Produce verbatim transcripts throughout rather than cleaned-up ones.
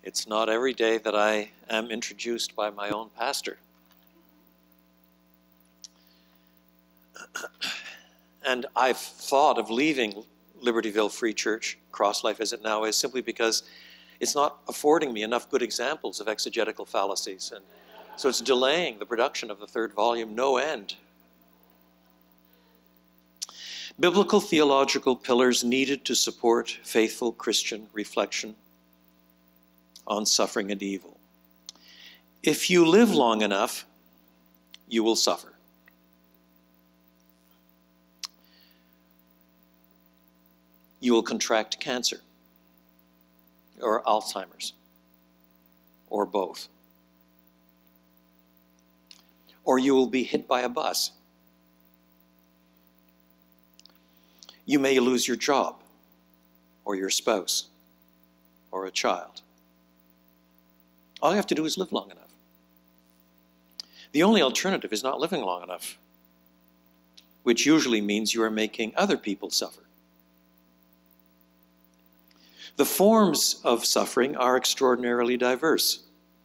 It's not every day that I am introduced by my own pastor. And I've thought of leaving Libertyville Free Church, Cross Life as it now is, simply because it's not affording me enough good examples of exegetical fallacies. And so it's delaying the production of the third volume, no end. Biblical theological pillars needed to support faithful Christian reflection on suffering and evil. If you live long enough, you will suffer. You will contract cancer, or Alzheimer's, or both. Or you will be hit by a bus. You may lose your job, or your spouse, or a child. All you have to do is live long enough. The only alternative is not living long enough, which usually means you are making other people suffer. The forms of suffering are extraordinarily diverse.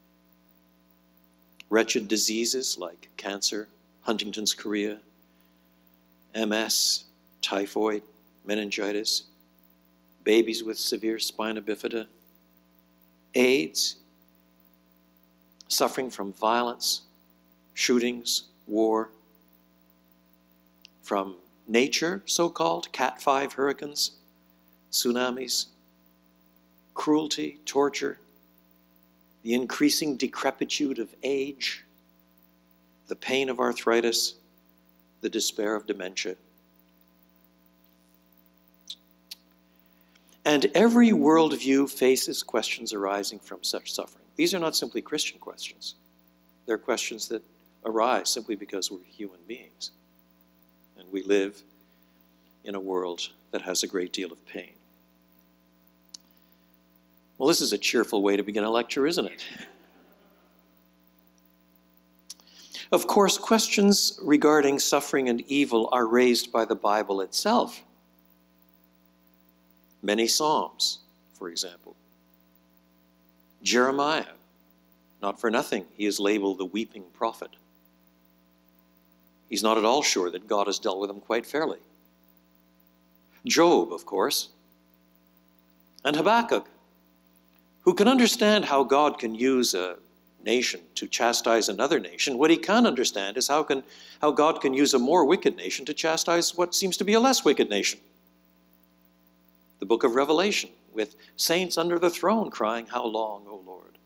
Wretched diseases like cancer, Huntington's chorea, M S, typhoid, meningitis, babies with severe spina bifida, AIDS, suffering from violence, shootings, war, from nature, so-called, Cat five hurricanes, tsunamis, cruelty, torture, the increasing decrepitude of age, the pain of arthritis, the despair of dementia. And every worldview faces questions arising from such suffering. These are not simply Christian questions. They're questions that arise simply because we're human beings. And we live in a world that has a great deal of pain. Well, this is a cheerful way to begin a lecture, isn't it? Of course, questions regarding suffering and evil are raised by the Bible itself. Many Psalms, for example. Jeremiah, not for nothing, he is labeled the weeping prophet. He's not at all sure that God has dealt with him quite fairly. Job, of course. And Habakkuk, who can understand how God can use a nation to chastise another nation. What he can't understand is how, can, how God can use a more wicked nation to chastise what seems to be a less wicked nation. The book of Revelation, with saints under the throne crying, "How long, O Lord?"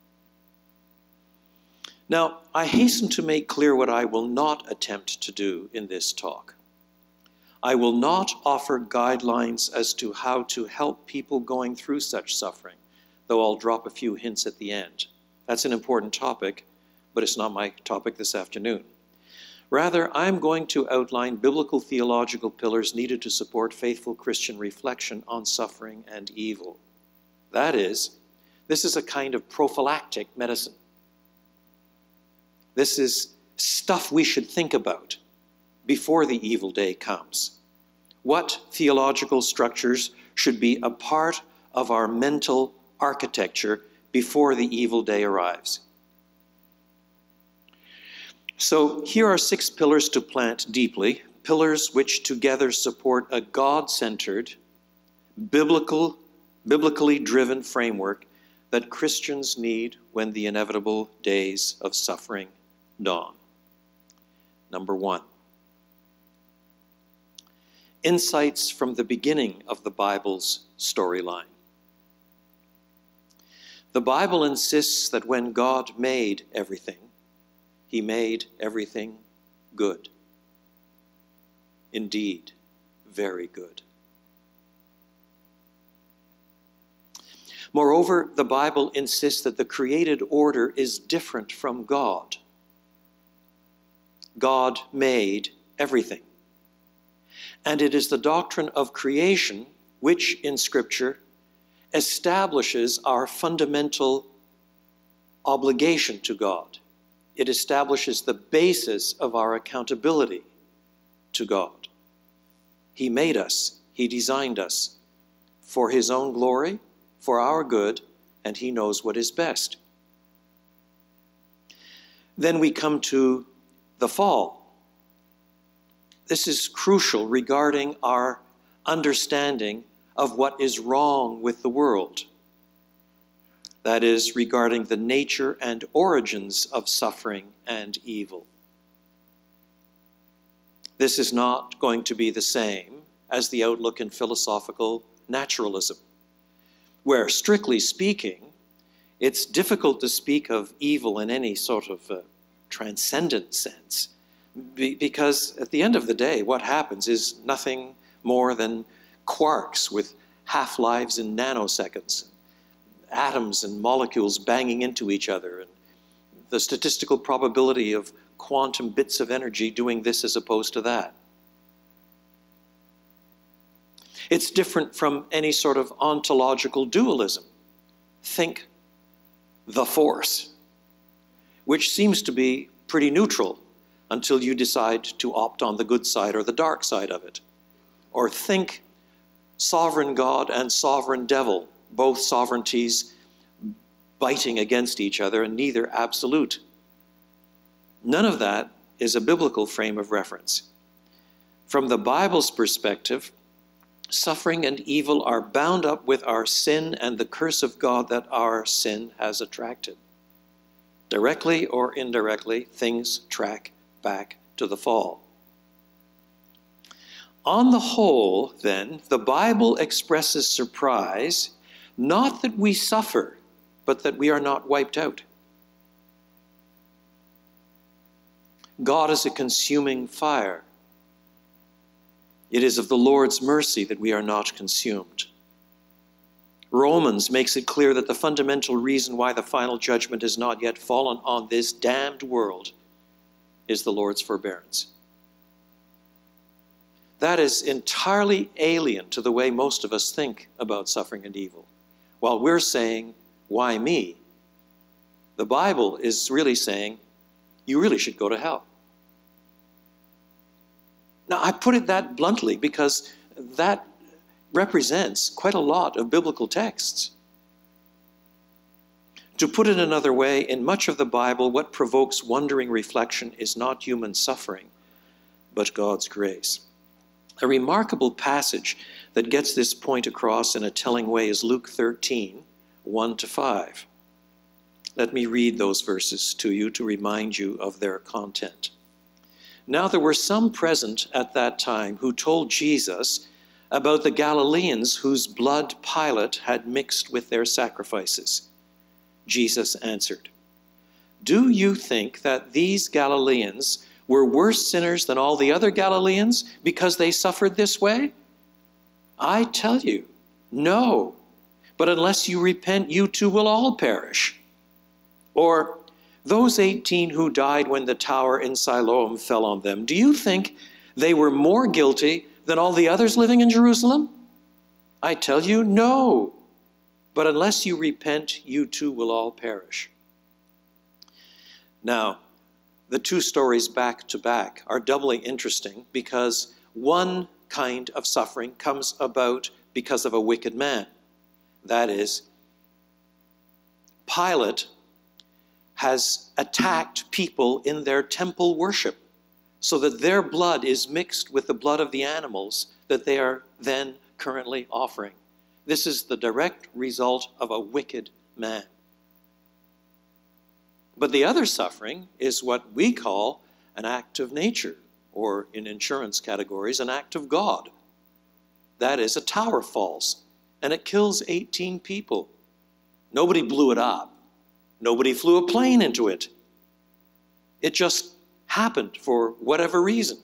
Now, I hasten to make clear what I will not attempt to do in this talk. I will not offer guidelines as to how to help people going through such suffering, though I'll drop a few hints at the end. That's an important topic, but it's not my topic this afternoon. Rather, I'm going to outline biblical theological pillars needed to support faithful Christian reflection on suffering and evil. That is, this is a kind of prophylactic medicine. This is stuff we should think about before the evil day comes. What theological structures should be a part of our mental architecture before the evil day arrives? So here are six pillars to plant deeply, pillars which together support a God-centered, biblical, biblically driven framework that Christians need when the inevitable days of suffering dawn. Number one, insights from the beginning of the Bible's storyline. The Bible insists that when God made everything, he made everything good. Indeed, very good. Moreover, the Bible insists that the created order is different from God. God made everything. And it is the doctrine of creation which, in Scripture, establishes our fundamental obligation to God. It establishes the basis of our accountability to God. He made us, he designed us for his own glory, for our good, and he knows what is best. Then we come to the fall. This is crucial regarding our understanding of what is wrong with the world. That is, regarding the nature and origins of suffering and evil. This is not going to be the same as the outlook in philosophical naturalism, where, strictly speaking, it's difficult to speak of evil in any sort of uh, transcendent sense, be because at the end of the day, what happens is nothing more than quarks with half-lives in nanoseconds, atoms and molecules banging into each other, and the statistical probability of quantum bits of energy doing this as opposed to that. It's different from any sort of ontological dualism. Think the force, which seems to be pretty neutral until you decide to opt on the good side or the dark side of it. Or think sovereign God and sovereign devil, both sovereignties biting against each other and neither absolute. None of that is a biblical frame of reference. From the Bible's perspective, suffering and evil are bound up with our sin and the curse of God that our sin has attracted. Directly or indirectly, things track back to the fall. On the whole, then, the Bible expresses surprise, not that we suffer, but that we are not wiped out. God is a consuming fire. It is of the Lord's mercy that we are not consumed. Romans makes it clear that the fundamental reason why the final judgment has not yet fallen on this damned world is the Lord's forbearance. That is entirely alien to the way most of us think about suffering and evil. While we're saying, why me? The Bible is really saying, you really should go to hell. Now, I put it that bluntly because that represents quite a lot of biblical texts. To put it another way, in much of the Bible, what provokes wondering reflection is not human suffering, but God's grace. A remarkable passage that gets this point across in a telling way is Luke thirteen, one to five. Let me read those verses to you to remind you of their content. Now there were some present at that time who told Jesus about the Galileans whose blood Pilate had mixed with their sacrifices. Jesus answered, "Do you think that these Galileans were worse sinners than all the other Galileans because they suffered this way? I tell you, no. But unless you repent, you too will all perish. Or those eighteen who died when the tower in Siloam fell on them, do you think they were more guilty than all the others living in Jerusalem? I tell you, no. But unless you repent, you too will all perish." Now, the two stories back to back are doubly interesting because one kind of suffering comes about because of a wicked man. That is, Pilate has attacked people in their temple worship so that their blood is mixed with the blood of the animals that they are then currently offering. This is the direct result of a wicked man. But the other suffering is what we call an act of nature, or in insurance categories, an act of God. That is, a tower falls, and it kills eighteen people. Nobody blew it up. Nobody flew a plane into it. It just happened for whatever reason.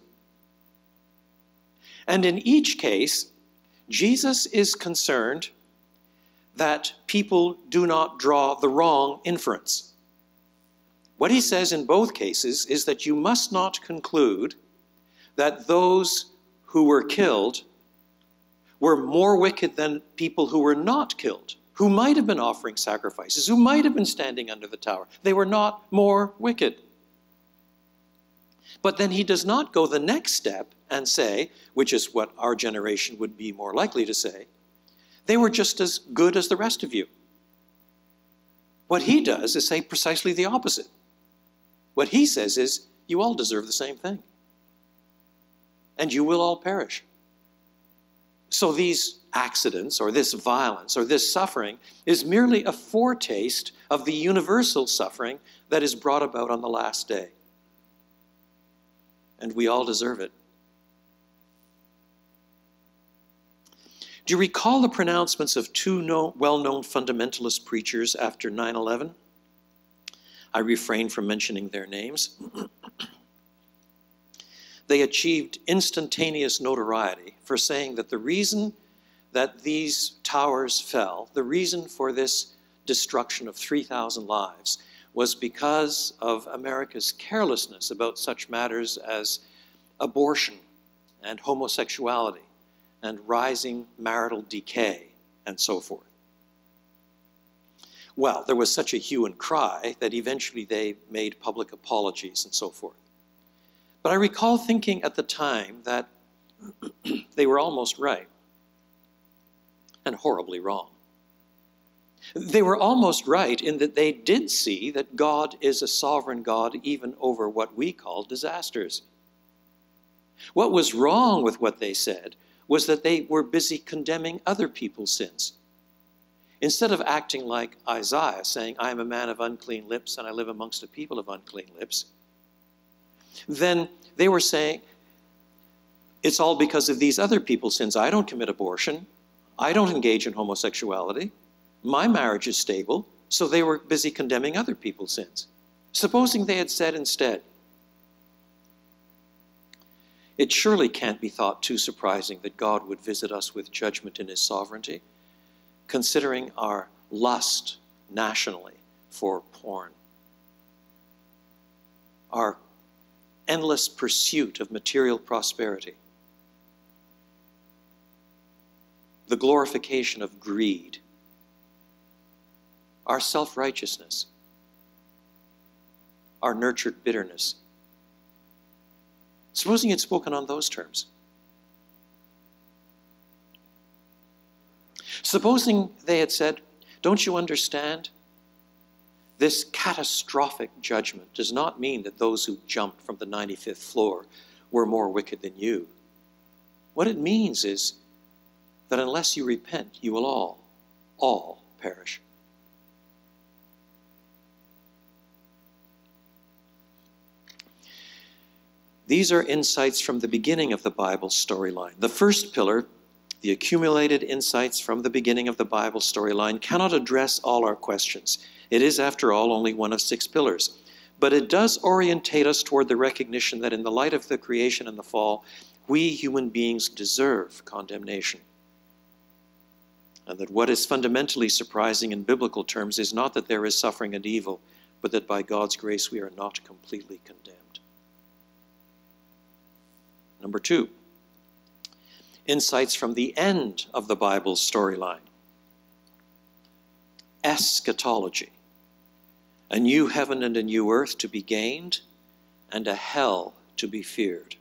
And in each case, Jesus is concerned that people do not draw the wrong inference. What he says in both cases is that you must not conclude that those who were killed were more wicked than people who were not killed, who might have been offering sacrifices, who might have been standing under the tower. They were not more wicked. But then he does not go the next step and say, which is what our generation would be more likely to say, they were just as good as the rest of you. What he does is say precisely the opposite. What he says is, you all deserve the same thing. And you will all perish. So these accidents, or this violence, or this suffering is merely a foretaste of the universal suffering that is brought about on the last day. And we all deserve it. Do you recall the pronouncements of two no, well-known fundamentalist preachers after nine eleven? I refrain from mentioning their names. They achieved instantaneous notoriety for saying that the reason that these towers fell, the reason for this destruction of three thousand lives, was because of America's carelessness about such matters as abortion and homosexuality and rising marital decay and so forth. Well, there was such a hue and cry that eventually they made public apologies and so forth. But I recall thinking at the time that they were almost right and horribly wrong. They were almost right in that they did see that God is a sovereign God even over what we call disasters. What was wrong with what they said was that they were busy condemning other people's sins. Instead of acting like Isaiah, saying, I am a man of unclean lips and I live amongst a people of unclean lips, then they were saying, it's all because of these other people's sins. I don't commit abortion. I don't engage in homosexuality. My marriage is stable. So they were busy condemning other people's sins. Supposing they had said instead, it surely can't be thought too surprising that God would visit us with judgment in his sovereignty, considering our lust nationally for porn, our endless pursuit of material prosperity, the glorification of greed, our self-righteousness, our nurtured bitterness. Supposing it's spoken on those terms. Supposing they had said, don't you understand? This catastrophic judgment does not mean that those who jumped from the ninety-fifth floor were more wicked than you. What it means is that unless you repent, you will all, all perish. These are insights from the beginning of the Bible storyline. The first pillar, the accumulated insights from the beginning of the Bible storyline, cannot address all our questions. It is, after all, only one of six pillars. But it does orientate us toward the recognition that in the light of the creation and the fall, we human beings deserve condemnation. And that what is fundamentally surprising in biblical terms is not that there is suffering and evil, but that by God's grace we are not completely condemned. Number two, insights from the end of the Bible's storyline. Eschatology. A new heaven and a new earth to be gained, and a hell to be feared.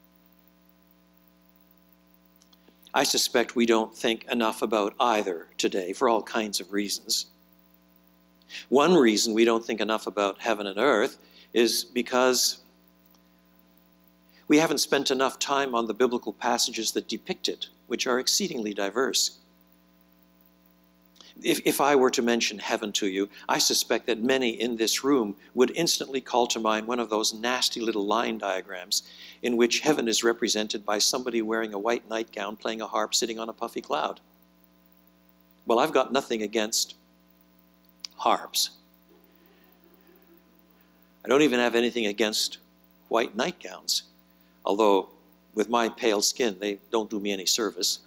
I suspect we don't think enough about either today for all kinds of reasons. One reason we don't think enough about heaven and earth is because we haven't spent enough time on the biblical passages that depict it, which are exceedingly diverse. If, if I were to mention heaven to you, I suspect that many in this room would instantly call to mind one of those nasty little line diagrams in which heaven is represented by somebody wearing a white nightgown, playing a harp, sitting on a puffy cloud. Well, I've got nothing against harps. I don't even have anything against white nightgowns. Although, with my pale skin, they don't do me any service.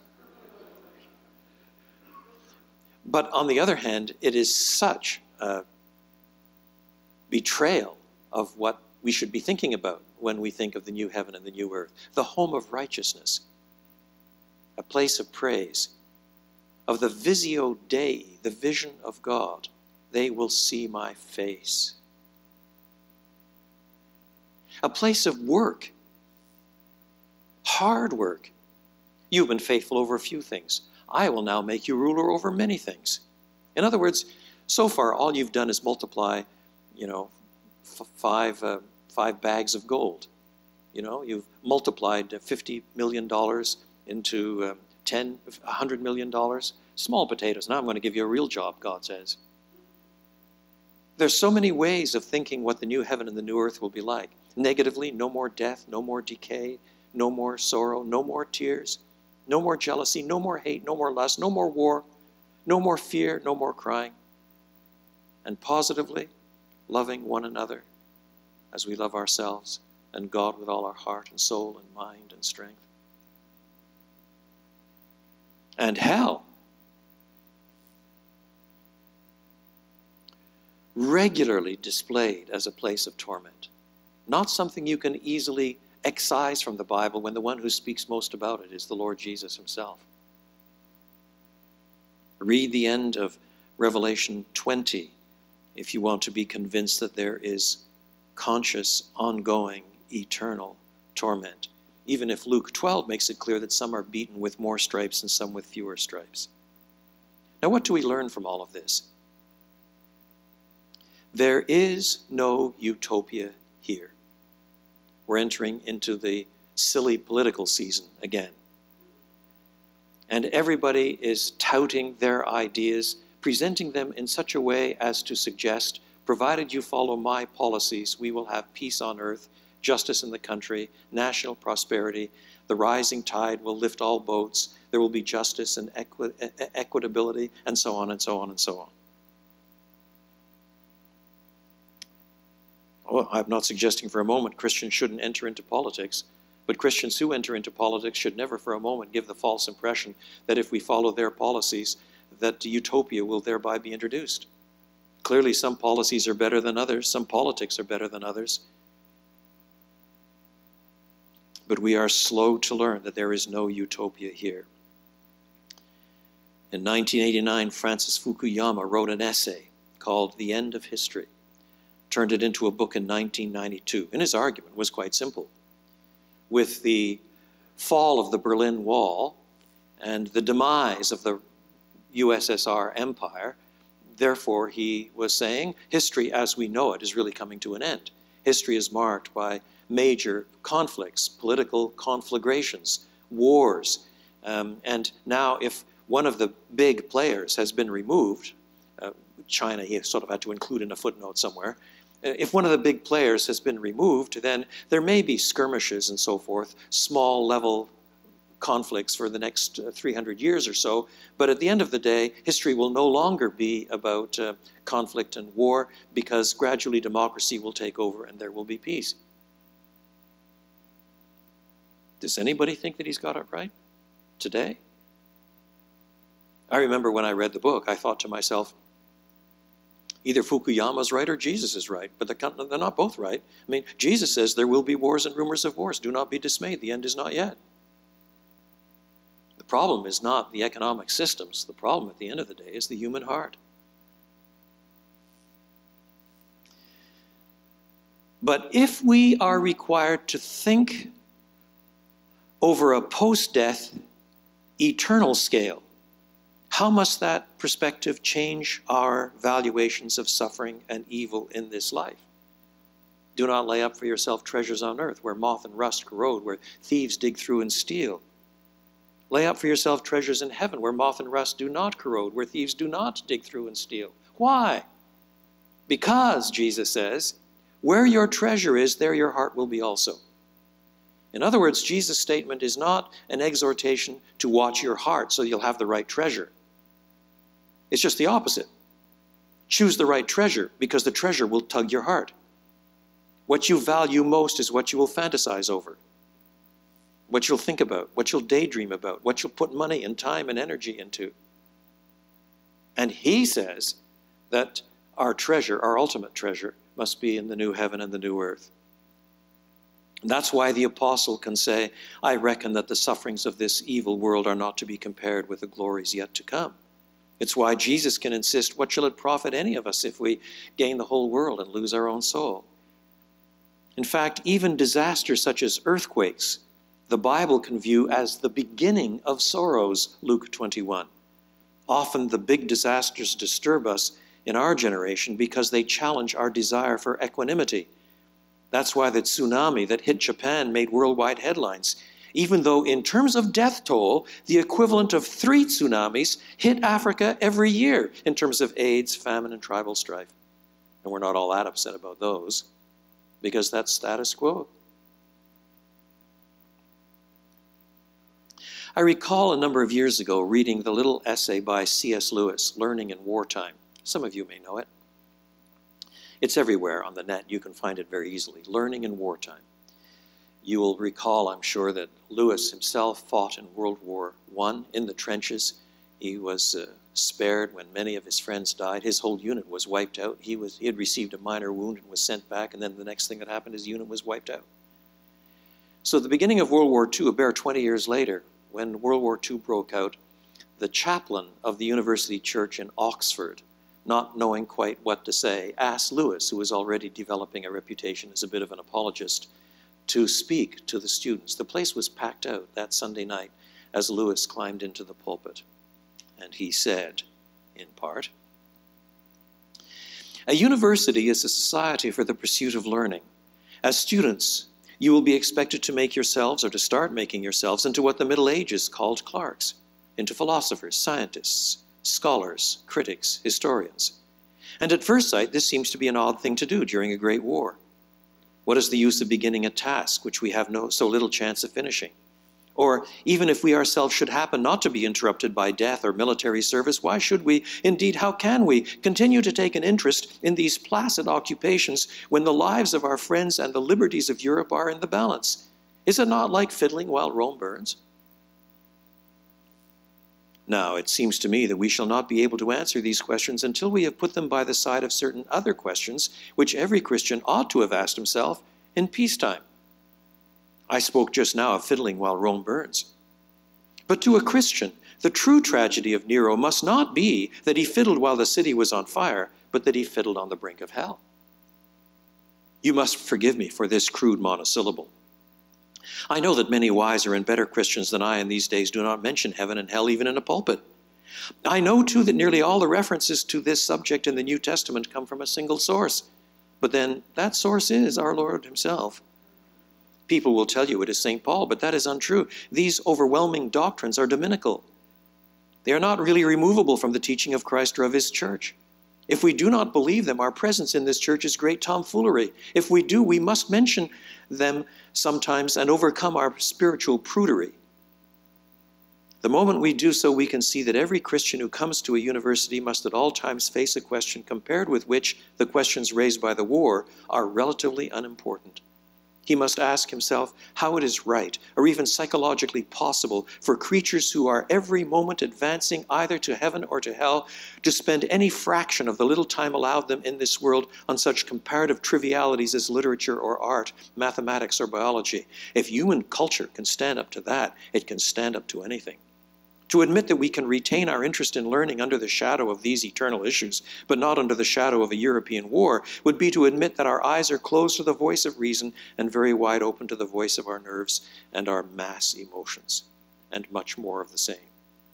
But on the other hand, it is such a betrayal of what we should be thinking about when we think of the new heaven and the new earth. The home of righteousness, a place of praise, of the visio Dei, the vision of God. They will see my face. A place of work, hard work. You've been faithful over a few things. I will now make you ruler over many things. In other words, So far, all you've done is multiply, you know, f five, uh, five bags of gold. You know, you've multiplied fifty million dollars into um, ten, one hundred million dollars. Small potatoes. Now I'm going to give you a real job, God says. There's so many ways of thinking what the new heaven and the new earth will be like. Negatively, no more death, no more decay, no more sorrow, no more tears, no more jealousy, no more hate, no more lust, no more war, no more fear, no more crying. And positively, loving one another as we love ourselves and God with all our heart and soul and mind and strength. And hell, regularly displayed as a place of torment. Not something you can easily excise from the Bible when the one who speaks most about it is the Lord Jesus himself. Read the end of Revelation twenty if you want to be convinced that there is conscious, ongoing, eternal torment. Even if Luke twelve makes it clear that some are beaten with more stripes and some with fewer stripes. Now, what do we learn from all of this? There is no utopia here. We're entering into the silly political season again. And everybody is touting their ideas, presenting them in such a way as to suggest, provided you follow my policies, we will have peace on earth, justice in the country, national prosperity, the rising tide will lift all boats, there will be justice and equi equitability, and so on and so on and so on. Oh, I'm not suggesting for a moment Christians shouldn't enter into politics, but Christians who enter into politics should never for a moment give the false impression that if we follow their policies, that utopia will thereby be introduced. Clearly, some policies are better than others, some politics are better than others. But we are slow to learn that there is no utopia here. In nineteen eighty-nine, Francis Fukuyama wrote an essay called The End of History, turned it into a book in nineteen ninety-two, and his argument was quite simple. With the fall of the Berlin Wall and the demise of the U S S R empire, therefore, he was saying, history as we know it is really coming to an end. History is marked by major conflicts, political conflagrations, wars. Um, and now if one of the big players has been removed, uh, China he sort of had to include in a footnote somewhere, if one of the big players has been removed, then there may be skirmishes and so forth, small level conflicts for the next uh, three hundred years or so, but at the end of the day, history will no longer be about uh, conflict and war, because gradually democracy will take over and there will be peace. Does anybody think that he's got it right today? I remember when I read the book, I thought to myself, either Fukuyama's right or Jesus is right, but they're not both right. I mean, Jesus says there will be wars and rumors of wars. Do not be dismayed, the end is not yet. The problem is not the economic systems. The problem at the end of the day is the human heart. But if we are required to think over a post-death eternal scale, how must that perspective change our valuations of suffering and evil in this life? Do not lay up for yourself treasures on earth, where moth and rust corrode, where thieves dig through and steal. Lay up for yourself treasures in heaven, where moth and rust do not corrode, where thieves do not dig through and steal. Why? Because, Jesus says, where your treasure is, there your heart will be also. In other words, Jesus' statement is not an exhortation to watch your heart so you'll have the right treasure. It's just the opposite. Choose the right treasure, because the treasure will tug your heart. What you value most is what you will fantasize over, what you'll think about, what you'll daydream about, what you'll put money and time and energy into. And he says that our treasure, our ultimate treasure, must be in the new heaven and the new earth. That's why the apostle can say, I reckon that the sufferings of this evil world are not to be compared with the glories yet to come. It's why Jesus can insist, what shall it profit any of us if we gain the whole world and lose our own soul? In fact, even disasters such as earthquakes, the Bible can view as the beginning of sorrows, Luke twenty-one. Often the big disasters disturb us in our generation because they challenge our desire for equanimity. That's why the tsunami that hit Japan made worldwide headlines, even though in terms of death toll, the equivalent of three tsunamis hit Africa every year in terms of AIDS, famine, and tribal strife. And we're not all that upset about those, because that's status quo. I recall a number of years ago reading the little essay by C S Lewis, Learning in Wartime. Some of you may know it. It's everywhere on the net. You can find it very easily. Learning in Wartime. You will recall, I'm sure, that Lewis himself fought in World War One in the trenches. He was uh, spared when many of his friends died. His whole unit was wiped out. He, was, he had received a minor wound and was sent back, and then the next thing that happened, his unit was wiped out. So at the beginning of World War Two, a bare twenty years later, when World War Two broke out, the chaplain of the University Church in Oxford, not knowing quite what to say, asked Lewis, who was already developing a reputation as a bit of an apologist, to speak to the students. The place was packed out that Sunday night as Lewis climbed into the pulpit. And he said, in part, "A university is a society for the pursuit of learning. As students, you will be expected to make yourselves, or to start making yourselves, into what the Middle Ages called clerks, into philosophers, scientists, scholars, critics, historians. And at first sight, this seems to be an odd thing to do during a great war. What is the use of beginning a task which we have no so little chance of finishing? Or even if we ourselves should happen not to be interrupted by death or military service, why should we, indeed how can we, continue to take an interest in these placid occupations when the lives of our friends and the liberties of Europe are in the balance? Is it not like fiddling while Rome burns? Now, it seems to me that we shall not be able to answer these questions until we have put them by the side of certain other questions which every Christian ought to have asked himself in peacetime. I spoke just now of fiddling while Rome burns. But to a Christian, the true tragedy of Nero must not be that he fiddled while the city was on fire, but that he fiddled on the brink of hell. You must forgive me for this crude monosyllable. I know that many wiser and better Christians than I in these days do not mention heaven and hell even in a pulpit. I know, too, that nearly all the references to this subject in the New Testament come from a single source. But then that source is our Lord himself. People will tell you it is Saint Paul, but that is untrue. These overwhelming doctrines are dominical. They are not really removable from the teaching of Christ or of his church. If we do not believe them, our presence in this church is great tomfoolery. If we do, we must mention them sometimes and overcome our spiritual prudery. The moment we do so, we can see that every Christian who comes to a university must at all times face a question compared with which the questions raised by the war are relatively unimportant. He must ask himself how it is right, or even psychologically possible, for creatures who are every moment advancing either to heaven or to hell to spend any fraction of the little time allowed them in this world on such comparative trivialities as literature or art, mathematics or biology. If human culture can stand up to that, it can stand up to anything. To admit that we can retain our interest in learning under the shadow of these eternal issues, but not under the shadow of a European war, would be to admit that our eyes are closed to the voice of reason and very wide open to the voice of our nerves and our mass emotions, and much more of the same.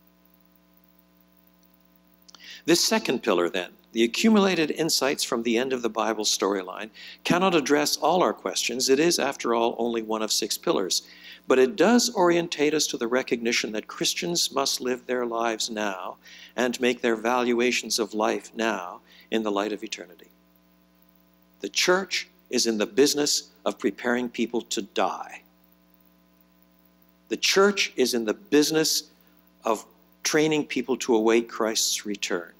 This second pillar, then, the accumulated insights from the end of the Bible storyline, cannot address all our questions. It is, after all, only one of six pillars. But it does orientate us to the recognition that Christians must live their lives now and make their valuations of life now in the light of eternity. The church is in the business of preparing people to die. The church is in the business of training people to await Christ's return.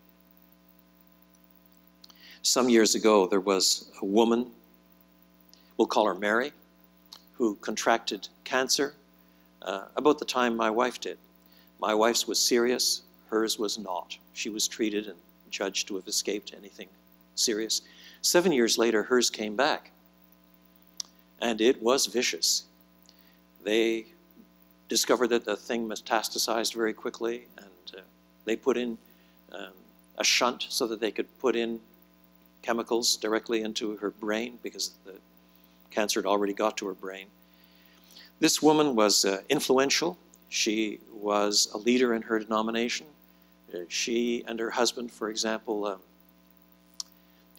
Some years ago, there was a woman, we'll call her Mary, who contracted cancer uh, about the time my wife did. My wife's was serious, hers was not. She was treated and judged to have escaped anything serious. Seven years later, hers came back, and it was vicious. They discovered that the thing metastasized very quickly, and uh, they put in um, a shunt so that they could put in chemicals directly into her brain because the cancer had already got to her brain. This woman was uh, influential. She was a leader in her denomination. Uh, she and her husband, for example, uh,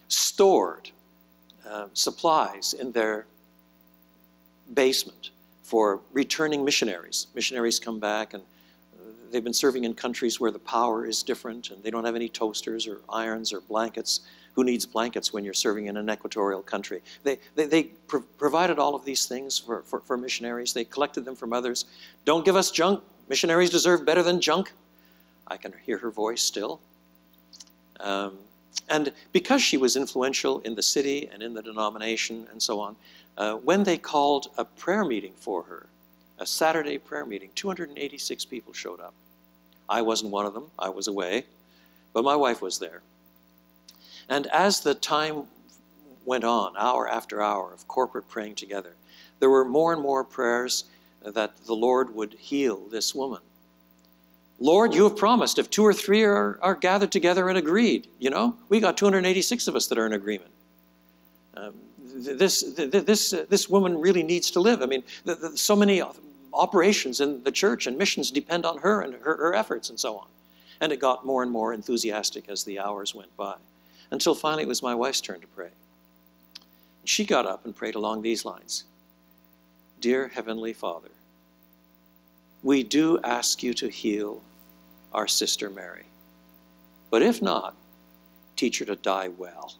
stored uh, supplies in their basement for returning missionaries. Missionaries come back and they've been serving in countries where the power is different and they don't have any toasters or irons or blankets. Who needs blankets when you're serving in an equatorial country? They, they, they pro provided all of these things for, for, for missionaries. They collected them from others. Don't give us junk. Missionaries deserve better than junk. I can hear her voice still. Um, and because she was influential in the city and in the denomination and so on, uh, when they called a prayer meeting for her, a Saturday prayer meeting, two hundred eighty-six people showed up. I wasn't one of them. I was away. But my wife was there. And as the time went on, hour after hour of corporate praying together, there were more and more prayers that the Lord would heal this woman. Lord, you have promised if two or three are, are gathered together and agreed, you know, we got two hundred eighty-six of us that are in agreement. Um, this, this, uh, this woman really needs to live. I mean, the, the, so many operations in the church and missions depend on her and her, her efforts and so on. And it got more and more enthusiastic as the hours went by, until finally it was my wife's turn to pray. She got up and prayed along these lines. Dear Heavenly Father, we do ask you to heal our sister Mary. But if not, teach her to die well.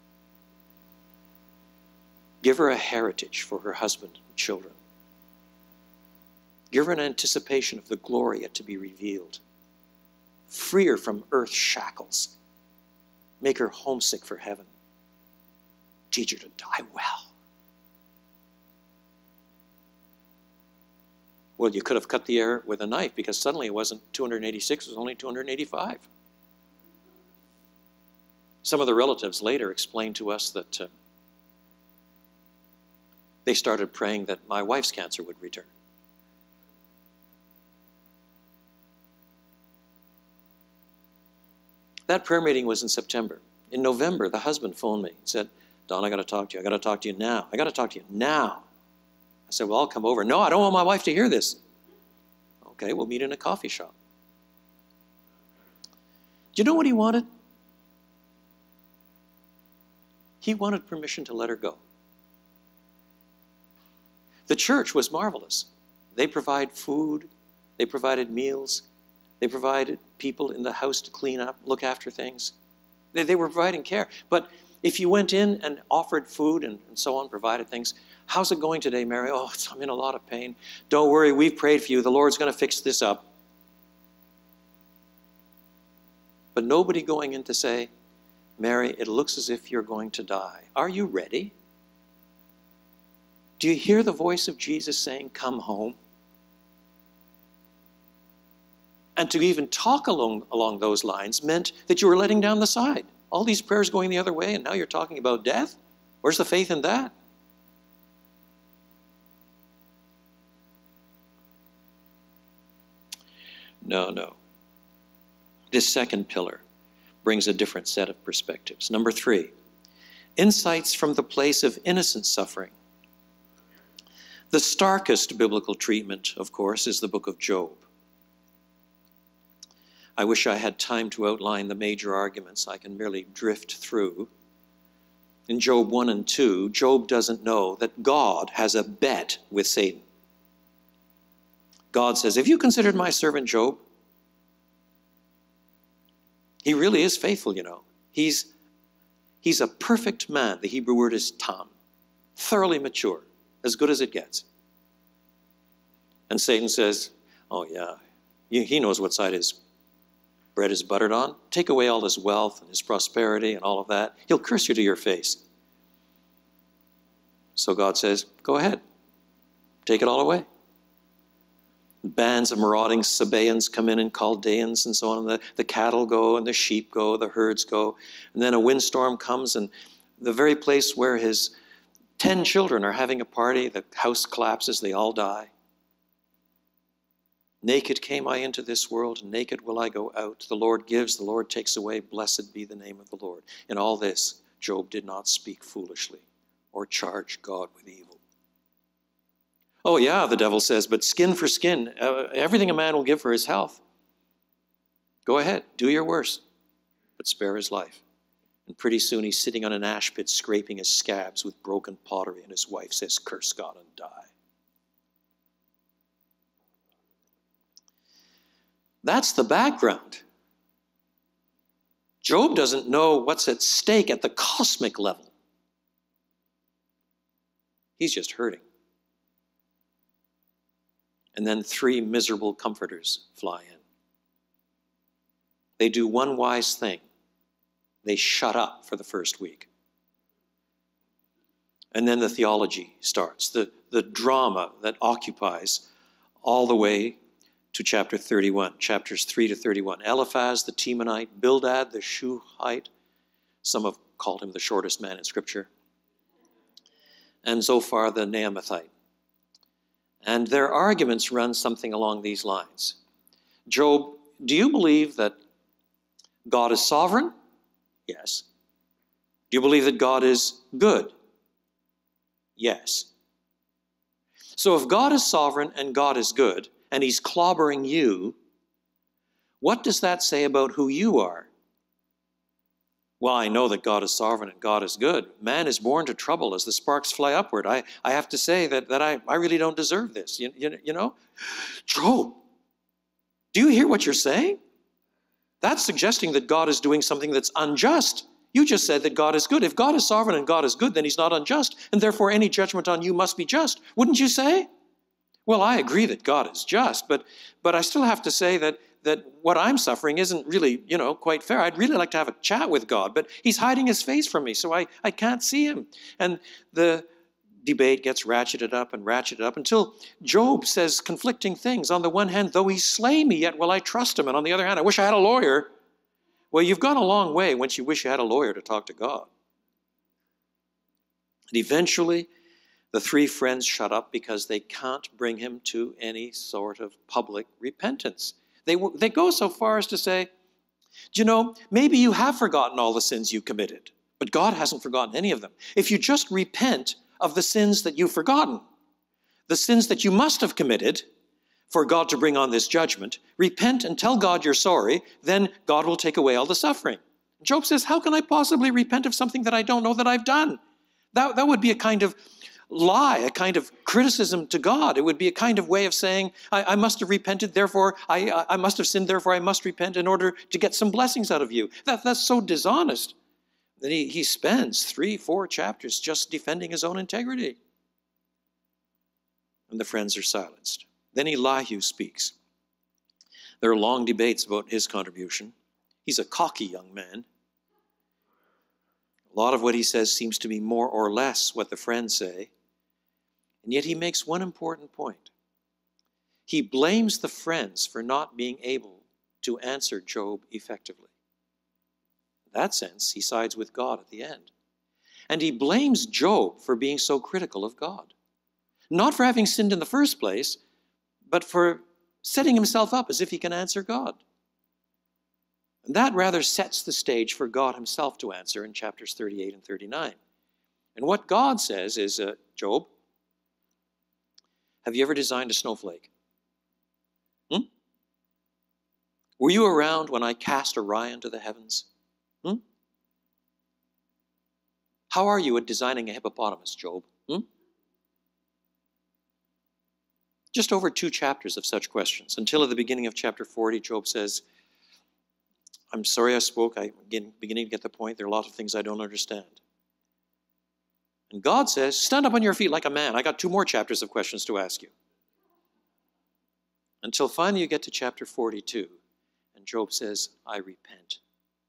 Give her a heritage for her husband and children. Give her an anticipation of the glory yet to be revealed. Free her from earth's shackles. Make her homesick for heaven. Teach her to die well. Well, you could have cut the air with a knife because suddenly it wasn't two hundred eighty-six, it was only two hundred eighty-five. Some of the relatives later explained to us that uh, they started praying that my wife's cancer would return. That prayer meeting was in September. In November, the husband phoned me and said, Don, I got to talk to you. I got to talk to you now. I got to talk to you now. I said, well, I'll come over. No, I don't want my wife to hear this. Okay, we'll meet in a coffee shop. Do you know what he wanted? He wanted permission to let her go. The church was marvelous. They provide food. They provided meals. They provided people in the house to clean up, look after things. They, they were providing care. But if you went in and offered food and, and so on, provided things, how's it going today, Mary? Oh, I'm in a lot of pain. Don't worry, we've prayed for you. The Lord's going to fix this up. But nobody going in to say, Mary, it looks as if you're going to die. Are you ready? Do you hear the voice of Jesus saying, come home? And to even talk along, along those lines meant that you were letting down the side. All these prayers going the other way, and now you're talking about death? Where's the faith in that? No, no. This second pillar brings a different set of perspectives. Number three, insights from the place of innocent suffering. The starkest biblical treatment, of course, is the book of Job. I wish I had time to outline the major arguments. I can merely drift through. In Job one and two, Job doesn't know that God has a bet with Satan. God says, have you considered my servant Job? He really is faithful, you know. He's, he's a perfect man. The Hebrew word is tam. Thoroughly mature. As good as it gets. And Satan says, oh yeah, he knows what side his bread is buttered on. Take away all his wealth and his prosperity and all of that. He'll curse you to your face. So God says, go ahead. Take it all away. Bands of marauding Sabaeans come in and Chaldeans and so on. And the, the cattle go and the sheep go, the herds go. And then a windstorm comes and the very place where his ten children are having a party, the house collapses, they all die. Naked came I into this world, naked will I go out. The Lord gives, the Lord takes away. Blessed be the name of the Lord. In all this, Job did not speak foolishly or charge God with evil. Oh yeah, the devil says, but skin for skin, uh, everything a man will give for his health. Go ahead, do your worst, but spare his life. And pretty soon he's sitting on an ash pit scraping his scabs with broken pottery, and his wife says, "Curse God and die." That's the background. Job doesn't know what's at stake at the cosmic level. He's just hurting. And then three miserable comforters fly in. They do one wise thing. They shut up for the first week. And then the theology starts, the, the drama that occupies all the way to chapter thirty-one, chapters three to thirty-one. Eliphaz the Temanite, Bildad the Shuhite, some have called him the shortest man in Scripture, and Zophar the Naamathite. And their arguments run something along these lines. Job, do you believe that God is sovereign? Yes. Do you believe that God is good? Yes. So if God is sovereign and God is good, and he's clobbering you, what does that say about who you are? Well, I know that God is sovereign and God is good. Man is born to trouble as the sparks fly upward. I, I have to say that, that I, I really don't deserve this. You, you, you know? Job, do you hear what you're saying? That's suggesting that God is doing something that's unjust. You just said that God is good. If God is sovereign and God is good, then he's not unjust, and therefore any judgment on you must be just. Wouldn't you say? Well, I agree that God is just, but but I still have to say that that what I'm suffering isn't really, you know, quite fair. I'd really like to have a chat with God, but he's hiding his face from me, so I, I can't see him. And the debate gets ratcheted up and ratcheted up until Job says conflicting things. On the one hand, though he slay me, yet will I trust him. And on the other hand, I wish I had a lawyer. Well, you've gone a long way once you wish you had a lawyer to talk to God. And eventually, the three friends shut up because they can't bring him to any sort of public repentance. They, they go so far as to say, do you know, maybe you have forgotten all the sins you committed, but God hasn't forgotten any of them. If you just repent of the sins that you've forgotten, the sins that you must have committed for God to bring on this judgment, repent and tell God you're sorry, then God will take away all the suffering. Job says, how can I possibly repent of something that I don't know that I've done? That, that would be a kind of lie, a kind of criticism to God. It would be a kind of way of saying, I, I must have repented, therefore I, I must have sinned, therefore I must repent in order to get some blessings out of you. That, that's so dishonest. Then he, he spends three, four chapters just defending his own integrity. And the friends are silenced. Then Elihu speaks. There are long debates about his contribution. He's a cocky young man. A lot of what he says seems to be more or less what the friends say. And yet he makes one important point. He blames the friends for not being able to answer Job effectively. In that sense, he sides with God at the end. And he blames Job for being so critical of God. Not for having sinned in the first place, but for setting himself up as if he can answer God. And that rather sets the stage for God himself to answer in chapters thirty-eight and thirty-nine. And what God says is, uh, Job, have you ever designed a snowflake? Hmm? Were you around when I cast Orion to the heavens? Hmm? How are you at designing a hippopotamus, Job? Hmm? Just over two chapters of such questions, until at the beginning of chapter forty, Job says, I'm sorry I spoke. I'm beginning to get the point. There are a lot of things I don't understand. And God says, stand up on your feet like a man. I got two more chapters of questions to ask you. Until finally you get to chapter forty-two, and Job says, I repent.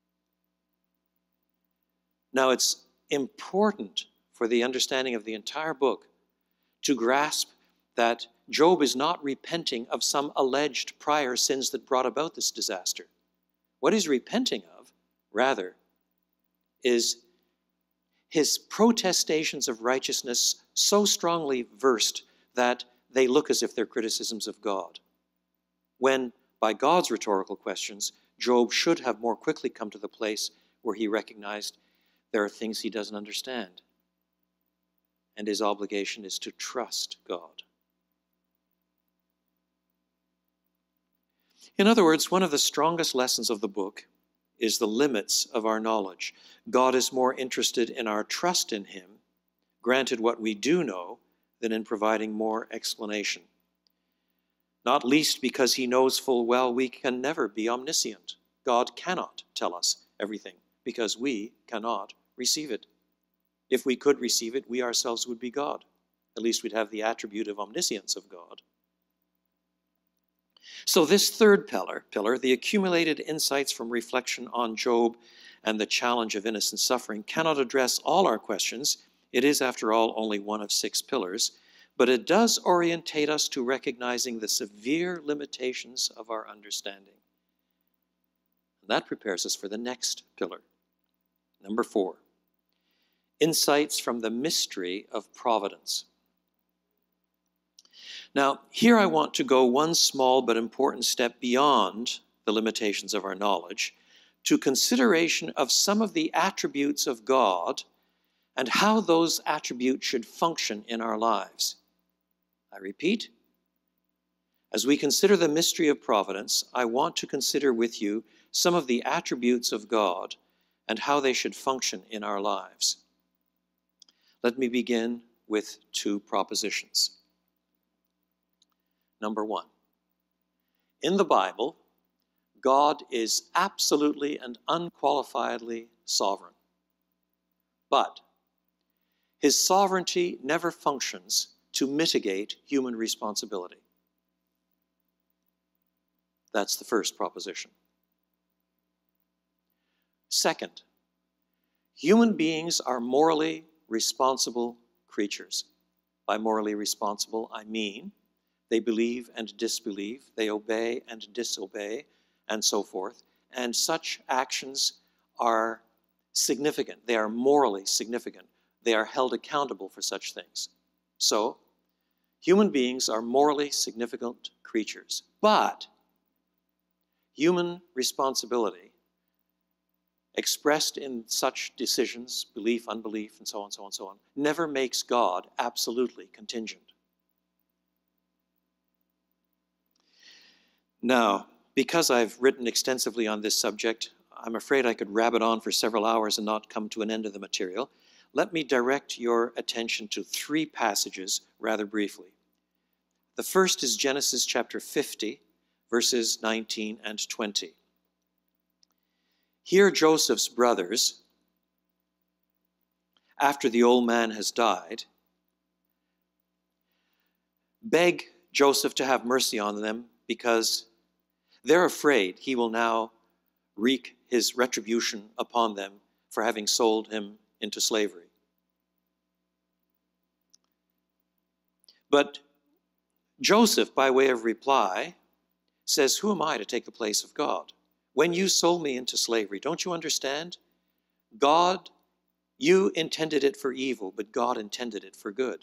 Now it's important for the understanding of the entire book to grasp that Job is not repenting of some alleged prior sins that brought about this disaster. What he's repenting of, rather, is his protestations of righteousness so strongly versed that they look as if they're criticisms of God. When, by God's rhetorical questions, Job should have more quickly come to the place where he recognized there are things he doesn't understand. And his obligation is to trust God. In other words, one of the strongest lessons of the book is the limits of our knowledge. God is more interested in our trust in him, granted what we do know, than in providing more explanation. Not least because he knows full well we can never be omniscient. God cannot tell us everything because we cannot receive it. If we could receive it, we ourselves would be God. At least we'd have the attribute of omniscience of God. So this third pillar, pillar, the accumulated insights from reflection on Job and the challenge of innocent suffering, cannot address all our questions. It is, after all, only one of six pillars, but it does orientate us to recognizing the severe limitations of our understanding. And that prepares us for the next pillar. Number four, insights from the mystery of providence. Now, here I want to go one small but important step beyond the limitations of our knowledge to consideration of some of the attributes of God and how those attributes should function in our lives. I repeat, as we consider the mystery of providence, I want to consider with you some of the attributes of God and how they should function in our lives. Let me begin with two propositions. Number one, in the Bible, God is absolutely and unqualifiedly sovereign. But his sovereignty never functions to mitigate human responsibility. That's the first proposition. Second, human beings are morally responsible creatures. By morally responsible, I mean they believe and disbelieve, they obey and disobey, and so forth. And such actions are significant. They are morally significant. They are held accountable for such things. So, human beings are morally significant creatures. But human responsibility, expressed in such decisions, belief, unbelief, and so on, so on, so on, never makes God absolutely contingent. Now, because I've written extensively on this subject, I'm afraid I could rabbit on for several hours and not come to an end of the material. Let me direct your attention to three passages rather briefly. The first is Genesis chapter fifty, verses nineteen and twenty. Here Joseph's brothers, after the old man has died, beg Joseph to have mercy on them because they're afraid he will now wreak his retribution upon them for having sold him into slavery. But Joseph, by way of reply, says, "Who am I to take the place of God? When you sold me into slavery, don't you understand? God, you intended it for evil, but God intended it for good."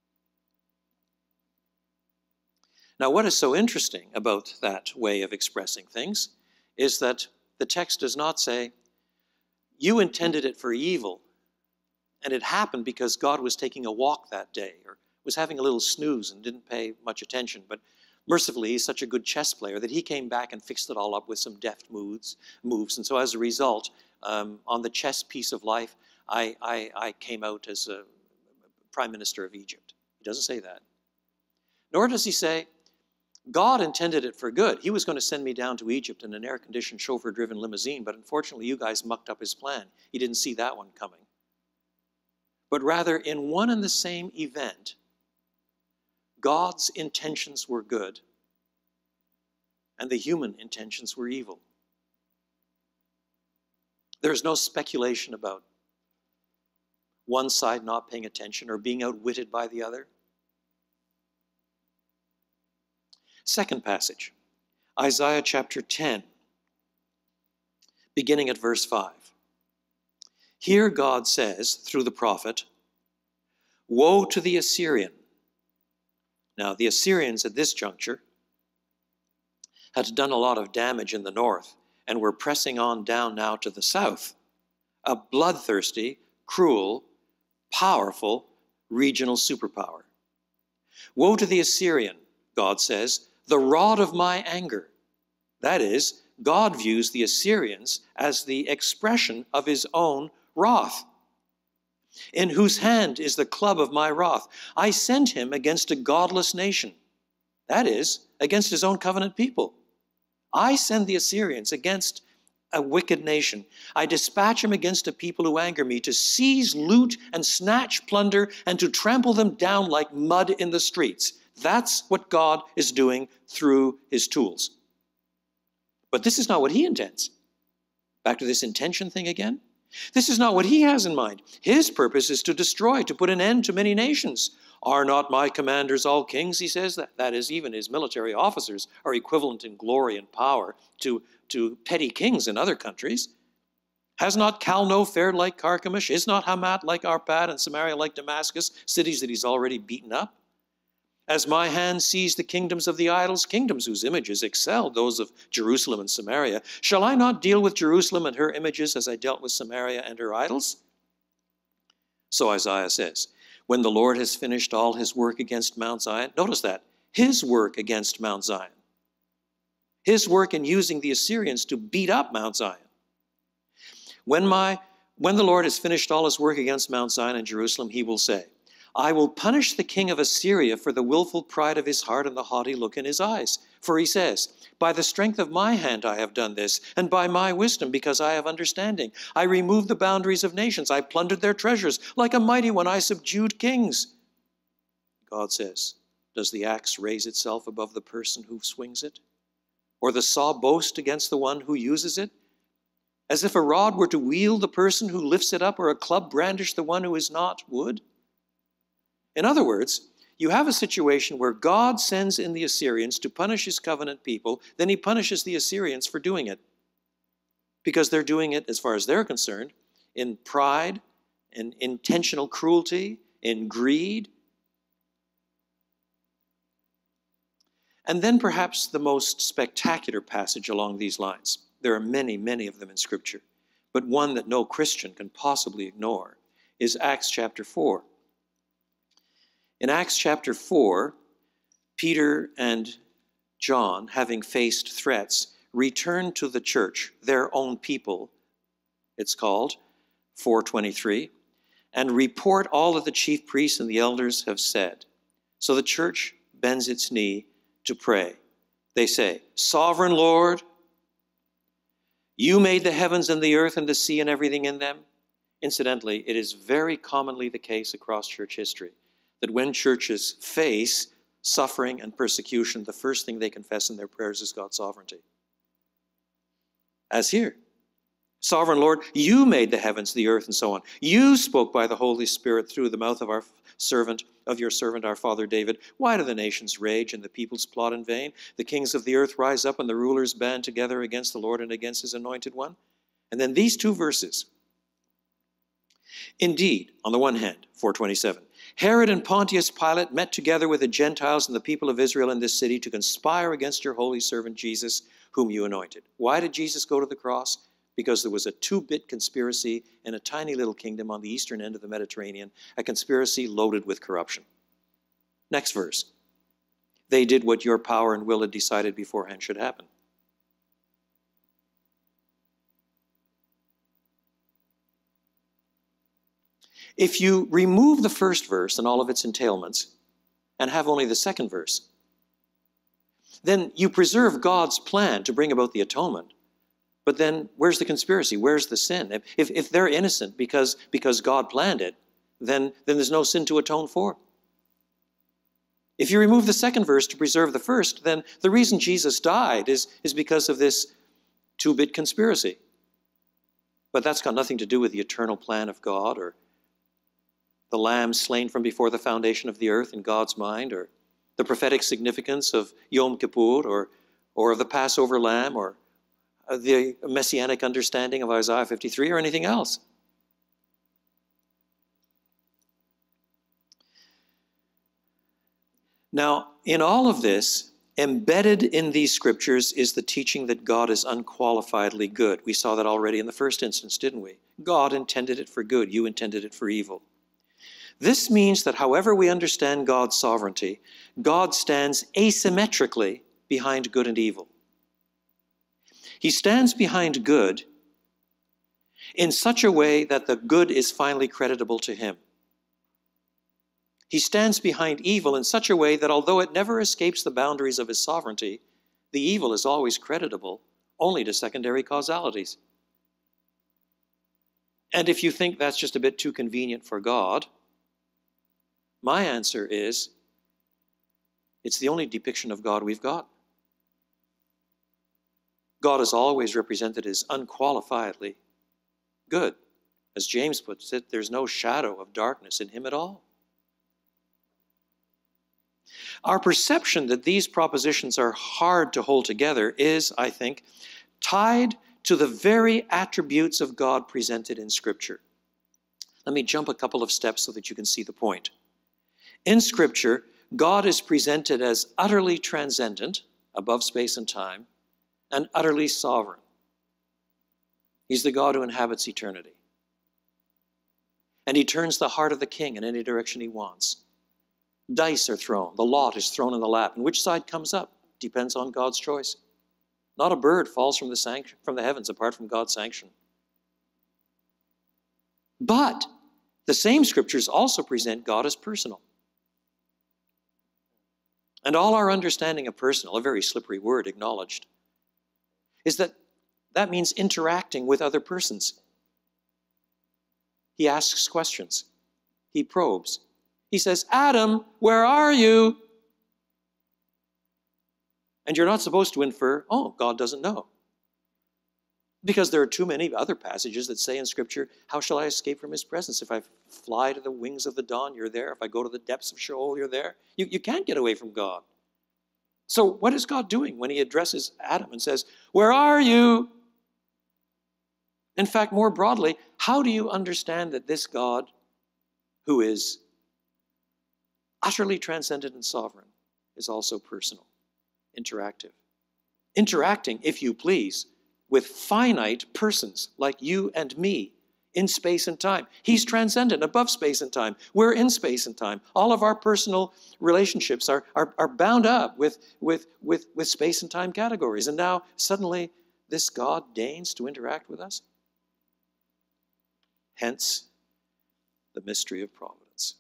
Now, what is so interesting about that way of expressing things is that the text does not say, you intended it for evil, and it happened because God was taking a walk that day, or was having a little snooze and didn't pay much attention. But mercifully, he's such a good chess player that he came back and fixed it all up with some deft moves. moves. And so as a result, um, on the chess piece of life, I, I, I came out as a prime minister of Egypt. He doesn't say that. Nor does he say, God intended it for good. He was going to send me down to Egypt in an air-conditioned, chauffeur-driven limousine, but unfortunately you guys mucked up his plan. He didn't see that one coming. But rather, in one and the same event, God's intentions were good, and the human intentions were evil. There's no speculation about one side not paying attention or being outwitted by the other. Second passage, Isaiah chapter ten, beginning at verse five. Here God says, through the prophet, "Woe to the Assyrian." Now, the Assyrians at this juncture had done a lot of damage in the north and were pressing on down now to the south. A bloodthirsty, cruel, powerful regional superpower. Woe to the Assyrian, God says, the rod of my anger. That is, God views the Assyrians as the expression of his own wrath. In whose hand is the club of my wrath? I send him against a godless nation. That is, against his own covenant people. I send the Assyrians against a wicked nation. I dispatch him against a people who anger me, to seize, loot, and snatch plunder, and to trample them down like mud in the streets. That's what God is doing through his tools. But this is not what he intends. Back to this intention thing again. This is not what he has in mind. His purpose is to destroy, to put an end to many nations. Are not my commanders all kings? He says that. That is, even his military officers are equivalent in glory and power to, to petty kings in other countries. Has not Calno fared like Carchemish? Is not Hamath like Arpad and Samaria like Damascus, cities that he's already beaten up? As my hand seized the kingdoms of the idols, kingdoms whose images excelled those of Jerusalem and Samaria, shall I not deal with Jerusalem and her images as I dealt with Samaria and her idols? So Isaiah says, when the Lord has finished all his work against Mount Zion, notice that, his work against Mount Zion, his work in using the Assyrians to beat up Mount Zion. When, my, when the Lord has finished all his work against Mount Zion and Jerusalem, he will say, I will punish the king of Assyria for the willful pride of his heart and the haughty look in his eyes. For he says, by the strength of my hand I have done this, and by my wisdom, because I have understanding. I removed the boundaries of nations. I plundered their treasures. Like a mighty one, I subdued kings. God says, does the axe raise itself above the person who swings it? Or the saw boast against the one who uses it? As if a rod were to wield the person who lifts it up, or a club brandish the one who is not wood? In other words, you have a situation where God sends in the Assyrians to punish his covenant people, then he punishes the Assyrians for doing it. Because they're doing it, as far as they're concerned, in pride, in intentional cruelty, in greed. And then perhaps the most spectacular passage along these lines. There are many, many of them in Scripture, but one that no Christian can possibly ignore is Acts chapter four. In Acts chapter four, Peter and John, having faced threats, returned to the church, their own people, it's called, four twenty-three, and report all that the chief priests and the elders have said. So the church bends its knee to pray. They say, Sovereign Lord, you made the heavens and the earth and the sea and everything in them. Incidentally, it is very commonly the case across church history that when churches face suffering and persecution, the first thing they confess in their prayers is God's sovereignty. As here, Sovereign Lord, you made the heavens, the earth, and so on. You spoke by the Holy Spirit through the mouth of our servant, of your servant, our father David. Why do the nations rage and the peoples plot in vain? The kings of the earth rise up and the rulers band together against the Lord and against his anointed one. And then these two verses. Indeed, on the one hand, four twenty-seven, Herod and Pontius Pilate met together with the Gentiles and the people of Israel in this city to conspire against your holy servant Jesus, whom you anointed. Why did Jesus go to the cross? Because there was a two-bit conspiracy in a tiny little kingdom on the eastern end of the Mediterranean, a conspiracy loaded with corruption. Next verse. They did what your power and will had decided beforehand should happen. If you remove the first verse and all of its entailments and have only the second verse, then you preserve God's plan to bring about the atonement. But then where's the conspiracy? Where's the sin? If, if they're innocent because, because God planned it, then, then there's no sin to atone for. If you remove the second verse to preserve the first, then the reason Jesus died is, is because of this two-bit conspiracy. But that's got nothing to do with the eternal plan of God, or the lamb slain from before the foundation of the earth in God's mind, or the prophetic significance of Yom Kippur, or, or of the Passover lamb, or the messianic understanding of Isaiah fifty-three, or anything else. Now, in all of this, embedded in these scriptures is the teaching that God is unqualifiedly good. We saw that already in the first instance, didn't we? God intended it for good. You intended it for evil. This means that however we understand God's sovereignty, God stands asymmetrically behind good and evil. He stands behind good in such a way that the good is finally creditable to him. He stands behind evil in such a way that although it never escapes the boundaries of his sovereignty, the evil is always creditable only to secondary causalities. And if you think that's just a bit too convenient for God, my answer is, it's the only depiction of God we've got. God is always represented as unqualifiedly good. As James puts it, there's no shadow of darkness in him at all. Our perception that these propositions are hard to hold together is, I think, tied to the very attributes of God presented in Scripture. Let me jump a couple of steps so that you can see the point. In Scripture, God is presented as utterly transcendent, above space and time, and utterly sovereign. He's the God who inhabits eternity. And he turns the heart of the king in any direction he wants. Dice are thrown. The lot is thrown in the lap. And which side comes up depends on God's choice. Not a bird falls from the, sanction, from the heavens apart from God's sanction. But the same scriptures also present God as personal. And all our understanding of personal, a very slippery word acknowledged, is that that means interacting with other persons. He asks questions. He probes. He says, Adam, where are you? And you're not supposed to infer, oh, God doesn't know. Because there are too many other passages that say in Scripture, how shall I escape from his presence? If I fly to the wings of the dawn, you're there. If I go to the depths of Sheol, you're there. You, you can't get away from God. So what is God doing when he addresses Adam and says, where are you? In fact, more broadly, how do you understand that this God, who is utterly transcendent and sovereign, is also personal, interactive? Interacting, if you please, with finite persons like you and me in space and time. He's transcendent, above space and time. We're in space and time. All of our personal relationships are, are, are bound up with, with, with, with space and time categories. And now suddenly this God deigns to interact with us. Hence the mystery of providence.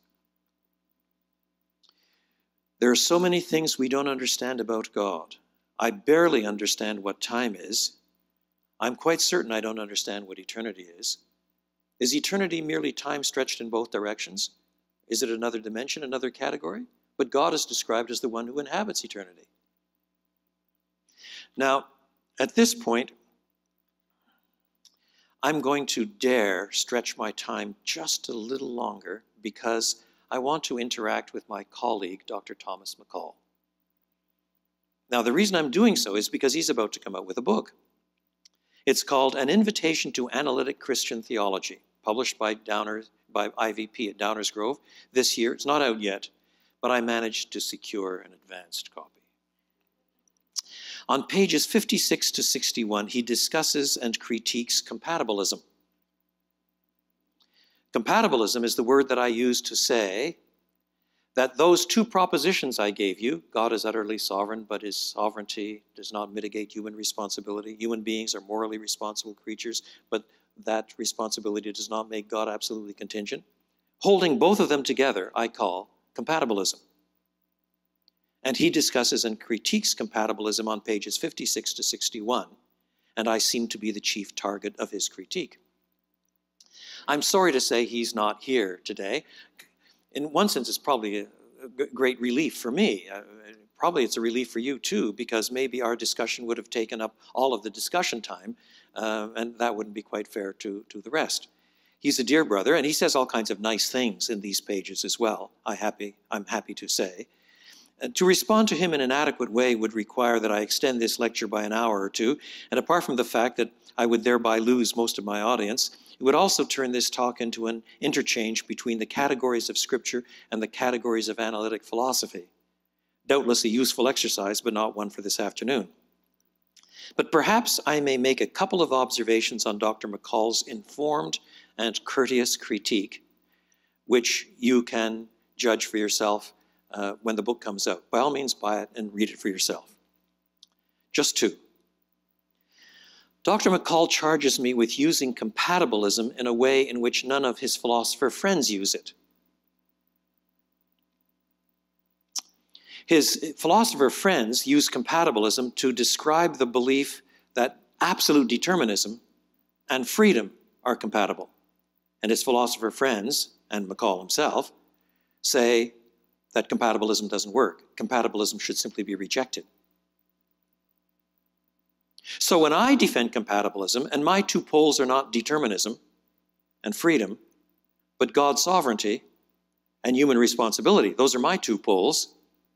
There are so many things we don't understand about God. I barely understand what time is. I'm quite certain I don't understand what eternity is. Is eternity merely time stretched in both directions? Is it another dimension, another category? But God is described as the one who inhabits eternity. Now, at this point, I'm going to dare stretch my time just a little longer because I want to interact with my colleague, Doctor Thomas McCall. Now, the reason I'm doing so is because he's about to come out with a book. It's called An Invitation to Analytic Christian Theology, published by Downers, by I V P at Downers Grove this year. It's not out yet, but I managed to secure an advanced copy. On pages fifty-six to sixty-one, he discusses and critiques compatibilism. Compatibilism is the word that I use to say that those two propositions I gave you, God is utterly sovereign, but his sovereignty does not mitigate human responsibility. Human beings are morally responsible creatures, but that responsibility does not make God absolutely contingent. Holding both of them together, I call compatibilism. And he discusses and critiques compatibilism on pages fifty-six to sixty-one, and I seem to be the chief target of his critique. I'm sorry to say he's not here today. In one sense, it's probably a great relief for me. Uh, probably it's a relief for you too, because maybe our discussion would have taken up all of the discussion time, uh, and that wouldn't be quite fair to, to the rest. He's a dear brother, and he says all kinds of nice things in these pages as well, I happy, I'm happy to say. And to respond to him in an adequate way would require that I extend this lecture by an hour or two, and apart from the fact that I would thereby lose most of my audience, it would also turn this talk into an interchange between the categories of Scripture and the categories of analytic philosophy. Doubtless a useful exercise, but not one for this afternoon. But perhaps I may make a couple of observations on Doctor McCall's informed and courteous critique, which you can judge for yourself uh, when the book comes out. By all means, buy it and read it for yourself. Just two. Doctor McCall charges me with using compatibilism in a way in which none of his philosopher friends use it. His philosopher friends use compatibilism to describe the belief that absolute determinism and freedom are compatible. And his philosopher friends, and McCall himself, say that compatibilism doesn't work. Compatibilism should simply be rejected. So when I defend compatibilism, and my two poles are not determinism and freedom, but God's sovereignty and human responsibility, those are my two poles,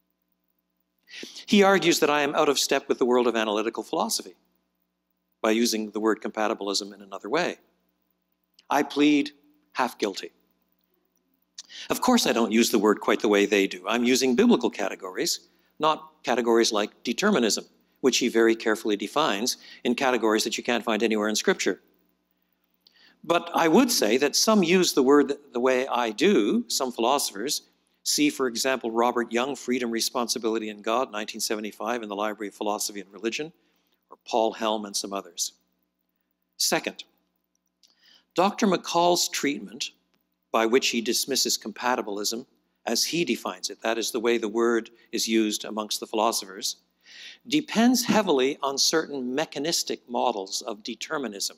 he argues that I am out of step with the world of analytical philosophy by using the word compatibilism in another way. I plead half guilty. Of course I don't use the word quite the way they do. I'm using biblical categories, not categories like determinism, which he very carefully defines in categories that you can't find anywhere in Scripture. But I would say that some use the word the way I do, some philosophers. See, for example, Robert Young, Freedom, Responsibility, and God, nineteen seventy-five, in the Library of Philosophy and Religion, or Paul Helm and some others. Second, Doctor McCall's treatment, by which he dismisses compatibilism as he defines it, that is the way the word is used amongst the philosophers, depends heavily on certain mechanistic models of determinism.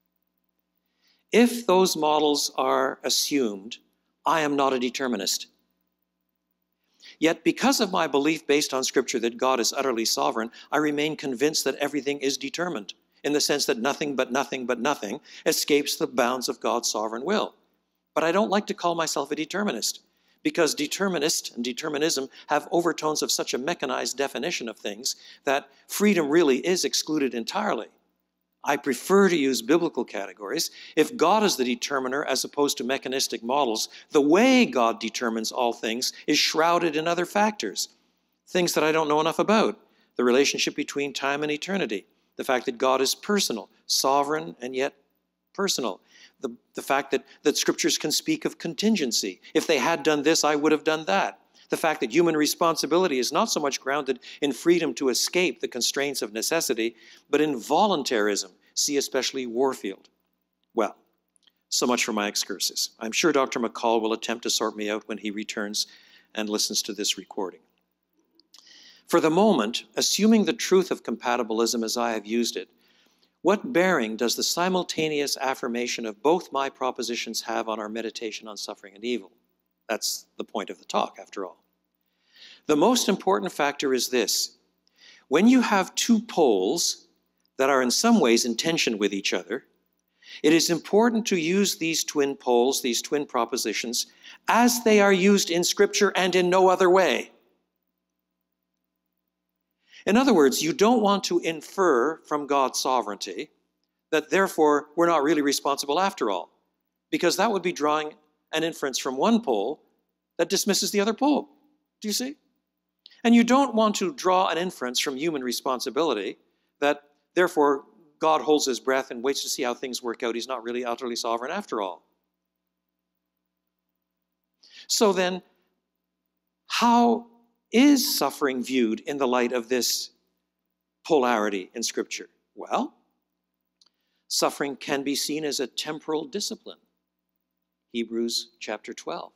If those models are assumed, I am not a determinist. Yet because of my belief based on Scripture that God is utterly sovereign, I remain convinced that everything is determined, in the sense that nothing but nothing but nothing escapes the bounds of God's sovereign will. But I don't like to call myself a determinist, because determinist and determinism have overtones of such a mechanized definition of things that freedom really is excluded entirely. I prefer to use biblical categories. If God is the determiner as opposed to mechanistic models, the way God determines all things is shrouded in other factors, things that I don't know enough about. The relationship between time and eternity, the fact that God is personal, sovereign, and yet personal. The, the fact that, that scriptures can speak of contingency. If they had done this, I would have done that. The fact that human responsibility is not so much grounded in freedom to escape the constraints of necessity, but in voluntarism. See especially Warfield. Well, so much for my excursus. I'm sure Doctor McCall will attempt to sort me out when he returns and listens to this recording. For the moment, assuming the truth of compatibilism as I have used it, what bearing does the simultaneous affirmation of both my propositions have on our meditation on suffering and evil? That's the point of the talk, after all. The most important factor is this. When you have two poles that are in some ways in tension with each other, it is important to use these twin poles, these twin propositions, as they are used in Scripture and in no other way. In other words, you don't want to infer from God's sovereignty that therefore we're not really responsible after all, because that would be drawing an inference from one pole that dismisses the other pole. Do you see? And you don't want to draw an inference from human responsibility that therefore God holds his breath and waits to see how things work out. He's not really utterly sovereign after all. So then, how is suffering viewed in the light of this polarity in Scripture? Well, suffering can be seen as a temporal discipline. Hebrews chapter twelve.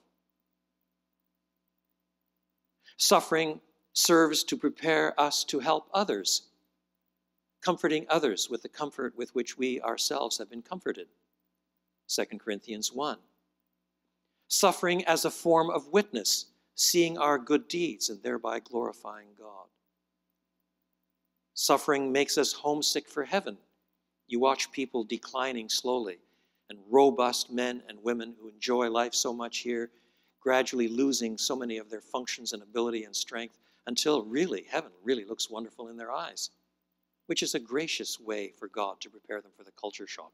Suffering serves to prepare us to help others, comforting others with the comfort with which we ourselves have been comforted. Second Corinthians one. Suffering as a form of witness, seeing our good deeds and thereby glorifying God. Suffering makes us homesick for heaven. You watch people declining slowly, and robust men and women who enjoy life so much here, gradually losing so many of their functions and ability and strength until really heaven really looks wonderful in their eyes, which is a gracious way for God to prepare them for the culture shock.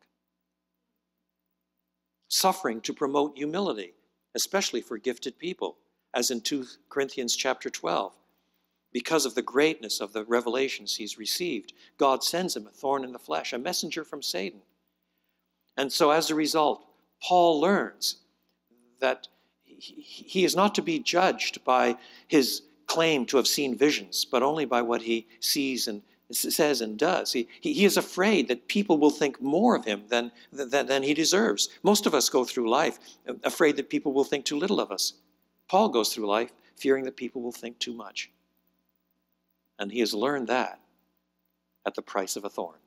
Suffering to promote humility, especially for gifted people, as in two Corinthians chapter twelve. Because of the greatness of the revelations he's received, God sends him a thorn in the flesh, a messenger from Satan. And so as a result, Paul learns that he is not to be judged by his claim to have seen visions, but only by what he sees and says and does. He, he, he is afraid that people will think more of him than, than, than he deserves. Most of us go through life afraid that people will think too little of us. Paul goes through life fearing that people will think too much. And he has learned that at the price of a thorn.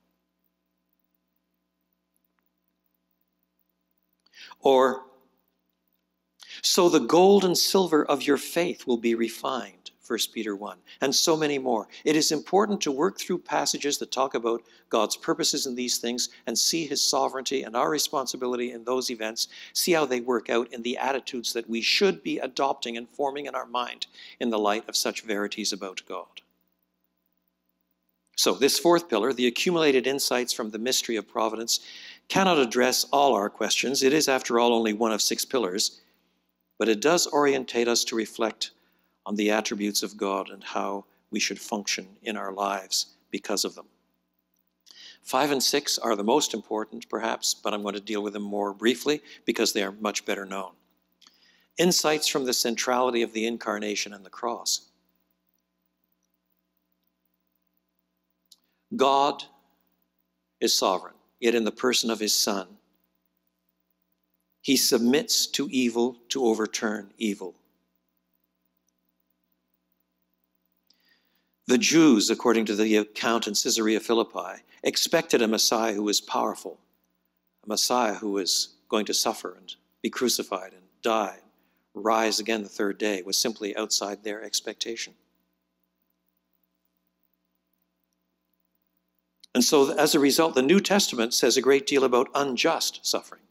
Or, so the gold and silver of your faith will be refined, First Peter one, and so many more. It is important to work through passages that talk about God's purposes in these things and see his sovereignty and our responsibility in those events, see how they work out in the attitudes that we should be adopting and forming in our mind in the light of such verities about God. So this fourth pillar, the accumulated insights from the mystery of providence, cannot address all our questions. It is, after all, only one of six pillars, but it does orientate us to reflect on the attributes of God and how we should function in our lives because of them. Five and six are the most important, perhaps, but I'm going to deal with them more briefly because they are much better known. Insights from the centrality of the incarnation and the cross. God is sovereign, yet in the person of his Son, he submits to evil to overturn evil. The Jews, according to the account in Caesarea Philippi, expected a Messiah who was powerful, a Messiah who was going to suffer and be crucified and die, rise again the third day, was simply outside their expectation. And so, as a result, the New Testament says a great deal about unjust suffering.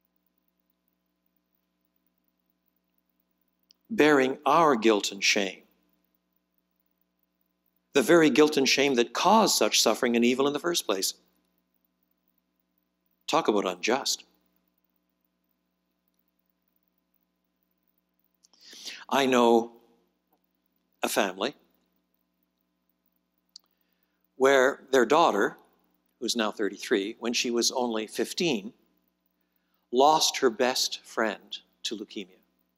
Bearing our guilt and shame. The very guilt and shame that caused such suffering and evil in the first place. Talk about unjust. I know a family where their daughter, who's now thirty-three, when she was only fifteen, lost her best friend to leukemia.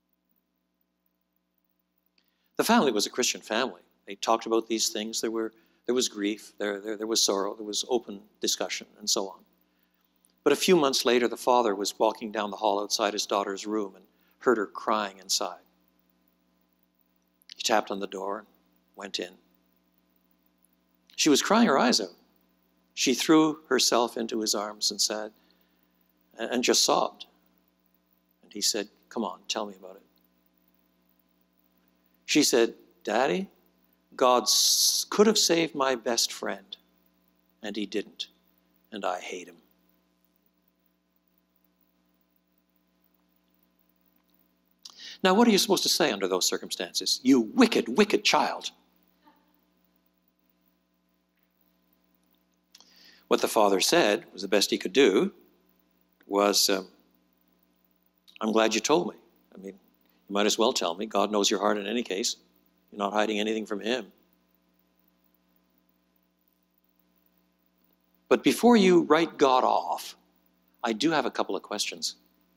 The family was a Christian family. They talked about these things. There were, there was grief, there, there, there was sorrow, there was open discussion, and so on. But a few months later, the father was walking down the hall outside his daughter's room and heard her crying inside. He tapped on the door and went in. She was crying her eyes out. She threw herself into his arms and said, and just sobbed. And he said, "Come on, tell me about it." She said, "Daddy, God could have saved my best friend, and he didn't, and I hate him." Now, what are you supposed to say under those circumstances? You wicked, wicked child. What the father said was the best he could do was, um, "I'm glad you told me. I mean, you might as well tell me. God knows your heart in any case. You're not hiding anything from him. But before you write God off, I do have a couple of questions.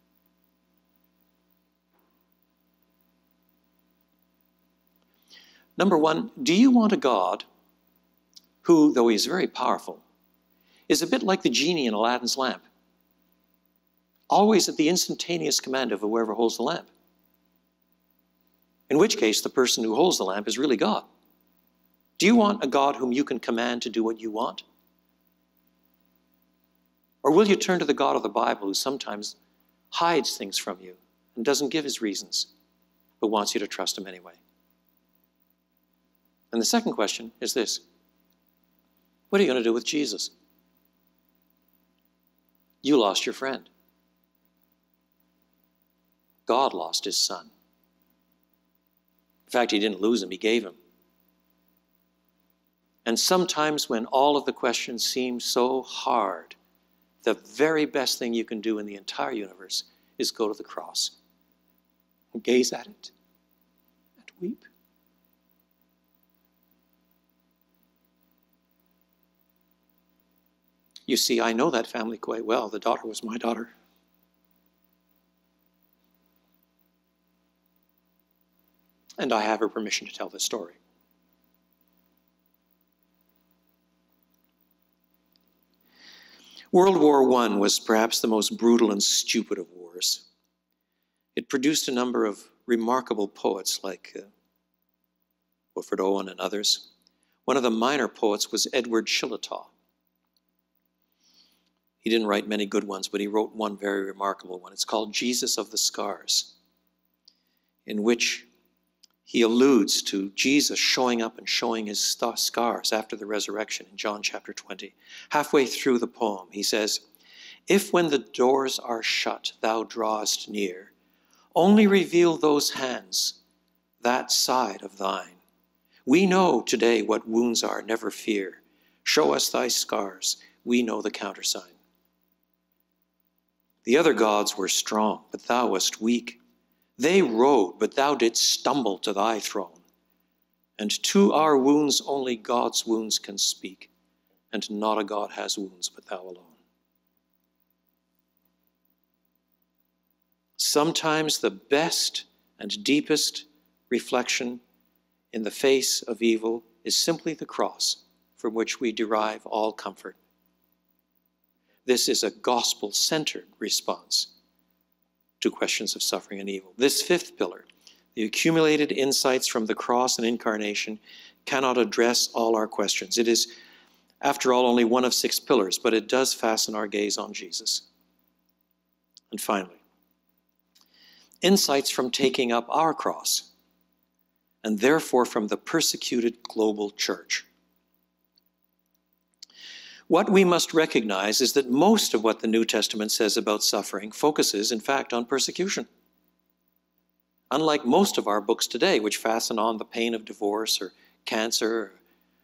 Number one, do you want a God who, though he is very powerful, is a bit like the genie in Aladdin's lamp, always at the instantaneous command of whoever holds the lamp? In which case, the person who holds the lamp is really God. Do you want a God whom you can command to do what you want? Or will you turn to the God of the Bible who sometimes hides things from you and doesn't give his reasons, but wants you to trust him anyway? And the second question is this: what are you going to do with Jesus? You lost your friend. God lost his son. In fact, he didn't lose him, he gave him. And sometimes when all of the questions seem so hard, the very best thing you can do in the entire universe is go to the cross and gaze at it and weep. You see, I know that family quite well. The daughter was my daughter. And I have her permission to tell this story. World War One was perhaps the most brutal and stupid of wars. It produced a number of remarkable poets like uh, Wilfred Owen and others. One of the minor poets was Edward Shillitoe. He didn't write many good ones, but he wrote one very remarkable one. It's called Jesus of the Scars, in which he alludes to Jesus showing up and showing his scars after the resurrection in John chapter twenty. Halfway through the poem, he says, "If when the doors are shut, thou drawest near, only reveal those hands, that side of thine. We know today what wounds are, never fear. Show us thy scars, we know the countersign. The other gods were strong, but thou wast weak. They rode, but thou didst stumble to thy throne. And to our wounds only God's wounds can speak, and not a God has wounds but thou alone." Sometimes the best and deepest reflection in the face of evil is simply the cross, from which we derive all comfort. This is a gospel-centered response to questions of suffering and evil. This fifth pillar, the accumulated insights from the cross and incarnation, cannot address all our questions. It is, after all, only one of six pillars, but it does fasten our gaze on Jesus. And finally, insights from taking up our cross, and therefore from the persecuted global church. What we must recognize is that most of what the New Testament says about suffering focuses, in fact, on persecution. Unlike most of our books today, which fasten on the pain of divorce or cancer, or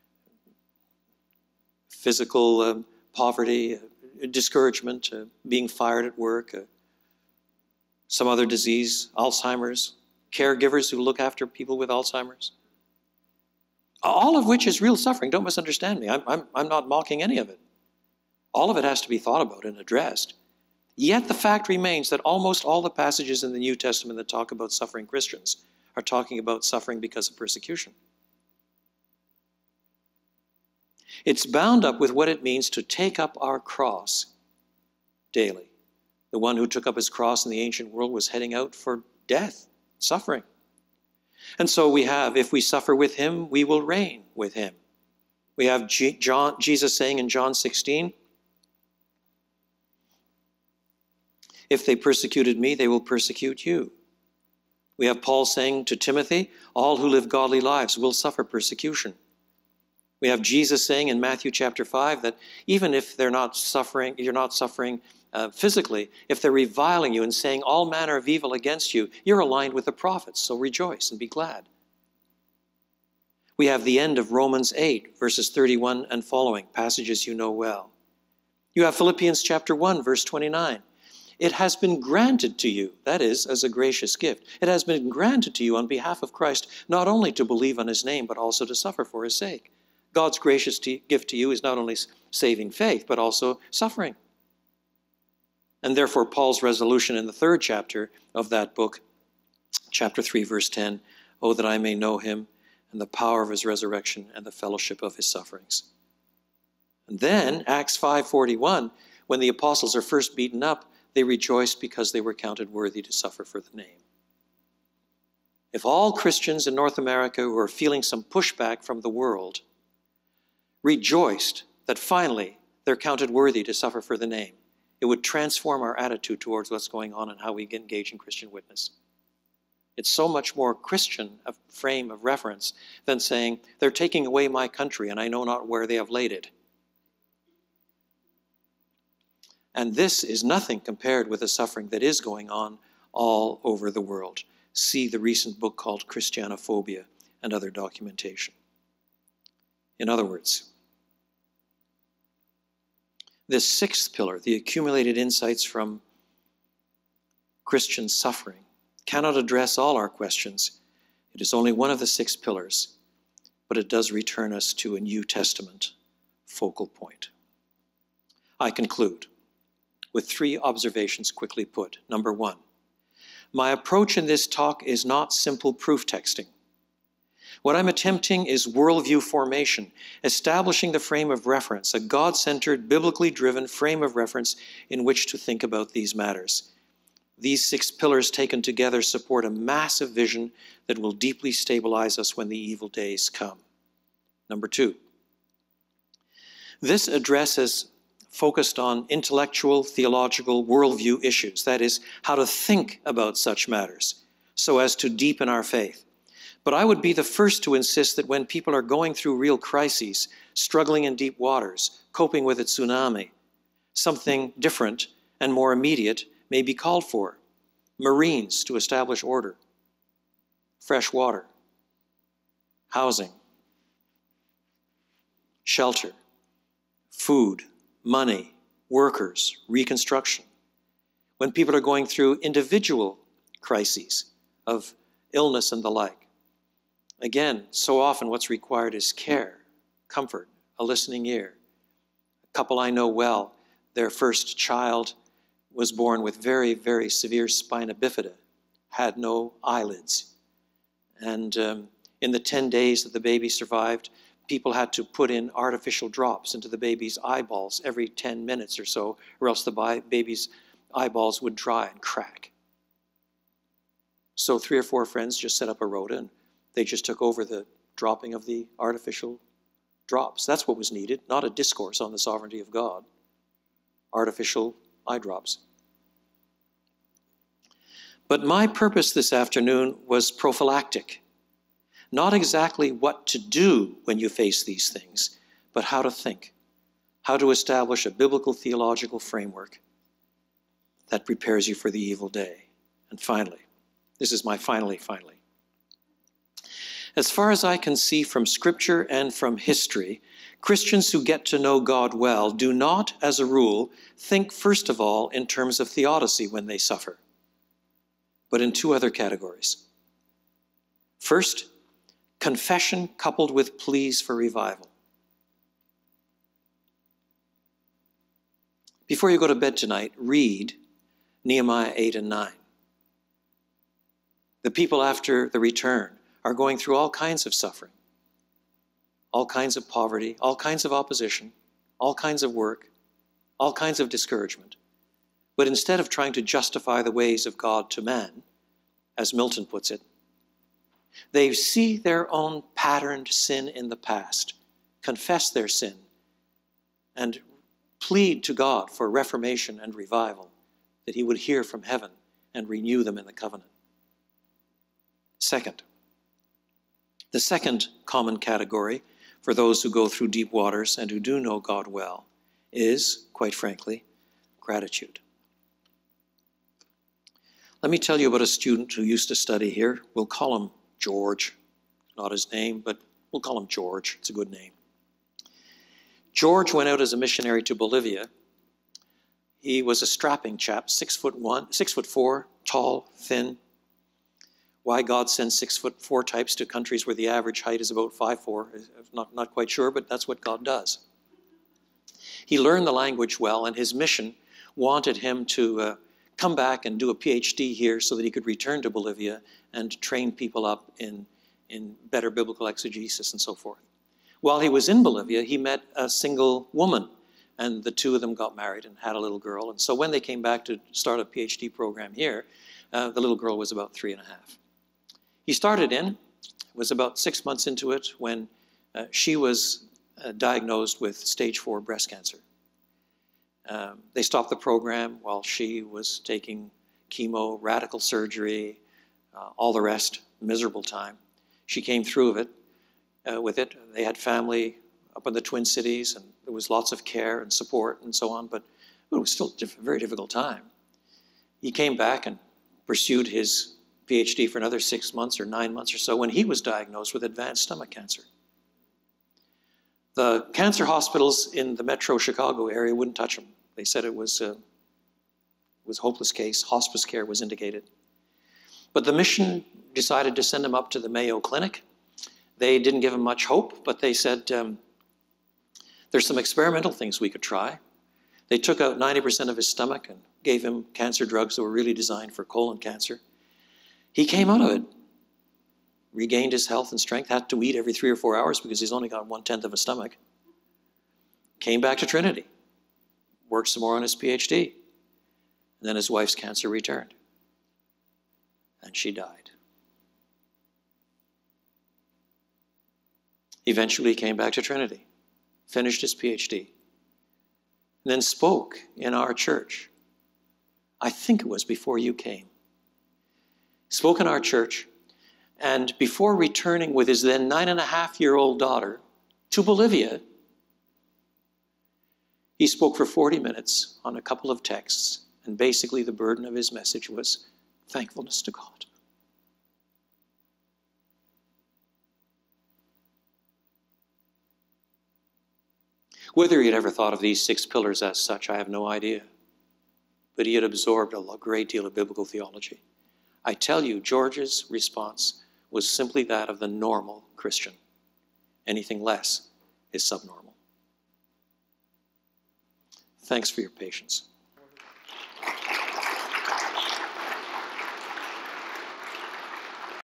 physical uh, poverty, uh, discouragement, uh, being fired at work, uh, some other disease, Alzheimer's, caregivers who look after people with Alzheimer's. All of which is real suffering. Don't misunderstand me. I'm, I'm, I'm not mocking any of it. All of it has to be thought about and addressed. Yet the fact remains that almost all the passages in the New Testament that talk about suffering Christians are talking about suffering because of persecution. It's bound up with what it means to take up our cross daily. The one who took up his cross in the ancient world was heading out for death, suffering. And so we have, if we suffer with him, we will reign with him. We have G- John, Jesus saying in John sixteen, "If they persecuted me, they will persecute you." We have Paul saying to Timothy, "All who live godly lives will suffer persecution." We have Jesus saying in Matthew chapter five that even if they're not suffering, you're not suffering uh, physically, if they're reviling you and saying all manner of evil against you, you're aligned with the prophets, so rejoice and be glad. We have the end of Romans eight, verses thirty-one and following, passages you know well. You have Philippians chapter one, verse twenty-nine. "It has been granted to you," that is, as a gracious gift, "it has been granted to you on behalf of Christ, not only to believe on his name, but also to suffer for his sake." God's gracious gift to you is not only saving faith, but also suffering. And therefore, Paul's resolution in the third chapter of that book, chapter three, verse ten, "Oh, that I may know him and the power of his resurrection and the fellowship of his sufferings." And then, Acts five forty-one, when the apostles are first beaten up, they rejoiced because they were counted worthy to suffer for the name. If all Christians in North America who are feeling some pushback from the world rejoiced that finally they're counted worthy to suffer for the name, it would transform our attitude towards what's going on and how we engage in Christian witness. It's so much more Christian a frame of reference than saying, "They're taking away my country and I know not where they have laid it." And this is nothing compared with the suffering that is going on all over the world. See the recent book called Christianophobia and other documentation. In other words, this sixth pillar, the accumulated insights from Christian suffering, cannot address all our questions. It is only one of the six pillars, but it does return us to a New Testament focal point. I conclude with three observations quickly put. Number one, my approach in this talk is not simple proof texting. What I'm attempting is worldview formation, establishing the frame of reference, a God-centered, biblically driven frame of reference in which to think about these matters. These six pillars taken together support a massive vision that will deeply stabilize us when the evil days come. Number two, this address is focused on intellectual, theological, worldview issues, that is, how to think about such matters so as to deepen our faith. But I would be the first to insist that when people are going through real crises, struggling in deep waters, coping with a tsunami, something different and more immediate may be called for. Marines to establish order, fresh water, housing, shelter, food, money, workers, reconstruction. When people are going through individual crises of illness and the like. Again, so often what's required is care, comfort, a listening ear. A couple I know well, their first child was born with very, very severe spina bifida, had no eyelids. And um, in the ten days that the baby survived, people had to put in artificial drops into the baby's eyeballs every ten minutes or so, or else the baby's eyeballs would dry and crack. So three or four friends just set up a rota and they just took over the dropping of the artificial drops. That's what was needed, not a discourse on the sovereignty of God. Artificial eye drops. But my purpose this afternoon was prophylactic. Not exactly what to do when you face these things, but how to think, how to establish a biblical theological framework that prepares you for the evil day. And finally, this is my finally, finally. As far as I can see from Scripture and from history, Christians who get to know God well do not, as a rule, think first of all in terms of theodicy when they suffer, but in two other categories. First, confession coupled with pleas for revival. Before you go to bed tonight, read Nehemiah eight and nine. The people after the return are going through all kinds of suffering, all kinds of poverty, all kinds of opposition, all kinds of work, all kinds of discouragement. But instead of trying to justify the ways of God to man, as Milton puts it, they see their own patterned sin in the past, confess their sin, and plead to God for reformation and revival, that he would hear from heaven and renew them in the covenant. Second, the second common category for those who go through deep waters and who do know God well is, quite frankly, gratitude. Let me tell you about a student who used to study here. We'll call him George. Not his name, but we'll call him George. It's a good name. George went out as a missionary to Bolivia. He was a strapping chap, six foot one, six foot four, tall, thin. Why God sends six foot four types to countries where the average height is about five foot four, I'm not, not quite sure, but that's what God does. He learned the language well, and his mission wanted him to uh, come back and do a P H D here so that he could return to Bolivia and train people up in, in better biblical exegesis and so forth. While he was in Bolivia, he met a single woman, and the two of them got married and had a little girl. And so when they came back to start a P H D program here, uh, the little girl was about three and a half. He started in, was about six months into it when uh, she was uh, diagnosed with stage four breast cancer. Um, they stopped the program while she was taking chemo, radical surgery, uh, all the rest, miserable time. She came through of it, uh, with it. They had family up in the Twin Cities, and there was lots of care and support and so on, but it was still a very difficult time. He came back and pursued his P H D for another six months or nine months or so when he was diagnosed with advanced stomach cancer. The cancer hospitals in the metro Chicago area wouldn't touch him. They said it was a, was a hopeless case. Hospice care was indicated. But the mission decided to send him up to the Mayo Clinic. They didn't give him much hope, but they said, um, there's some experimental things we could try. They took out ninety percent of his stomach and gave him cancer drugs that were really designed for colon cancer. He came out of it. regained his health and strength, had to eat every three or four hours because he's only got one-tenth of a stomach. Came back to Trinity, worked some more on his PhD. And then his wife's cancer returned. And she died. Eventually he came back to Trinity, finished his PhD, and then spoke in our church. I think it was before you came. Spoke in our church, and before returning with his then nine and a half year old daughter to Bolivia, he spoke for forty minutes on a couple of texts, and basically the burden of his message was thankfulness to God. Whether he had ever thought of these six pillars as such, I have no idea. But he had absorbed a great deal of biblical theology. I tell you, George's response was simply that of the normal Christian. Anything less is subnormal. Thanks for your patience.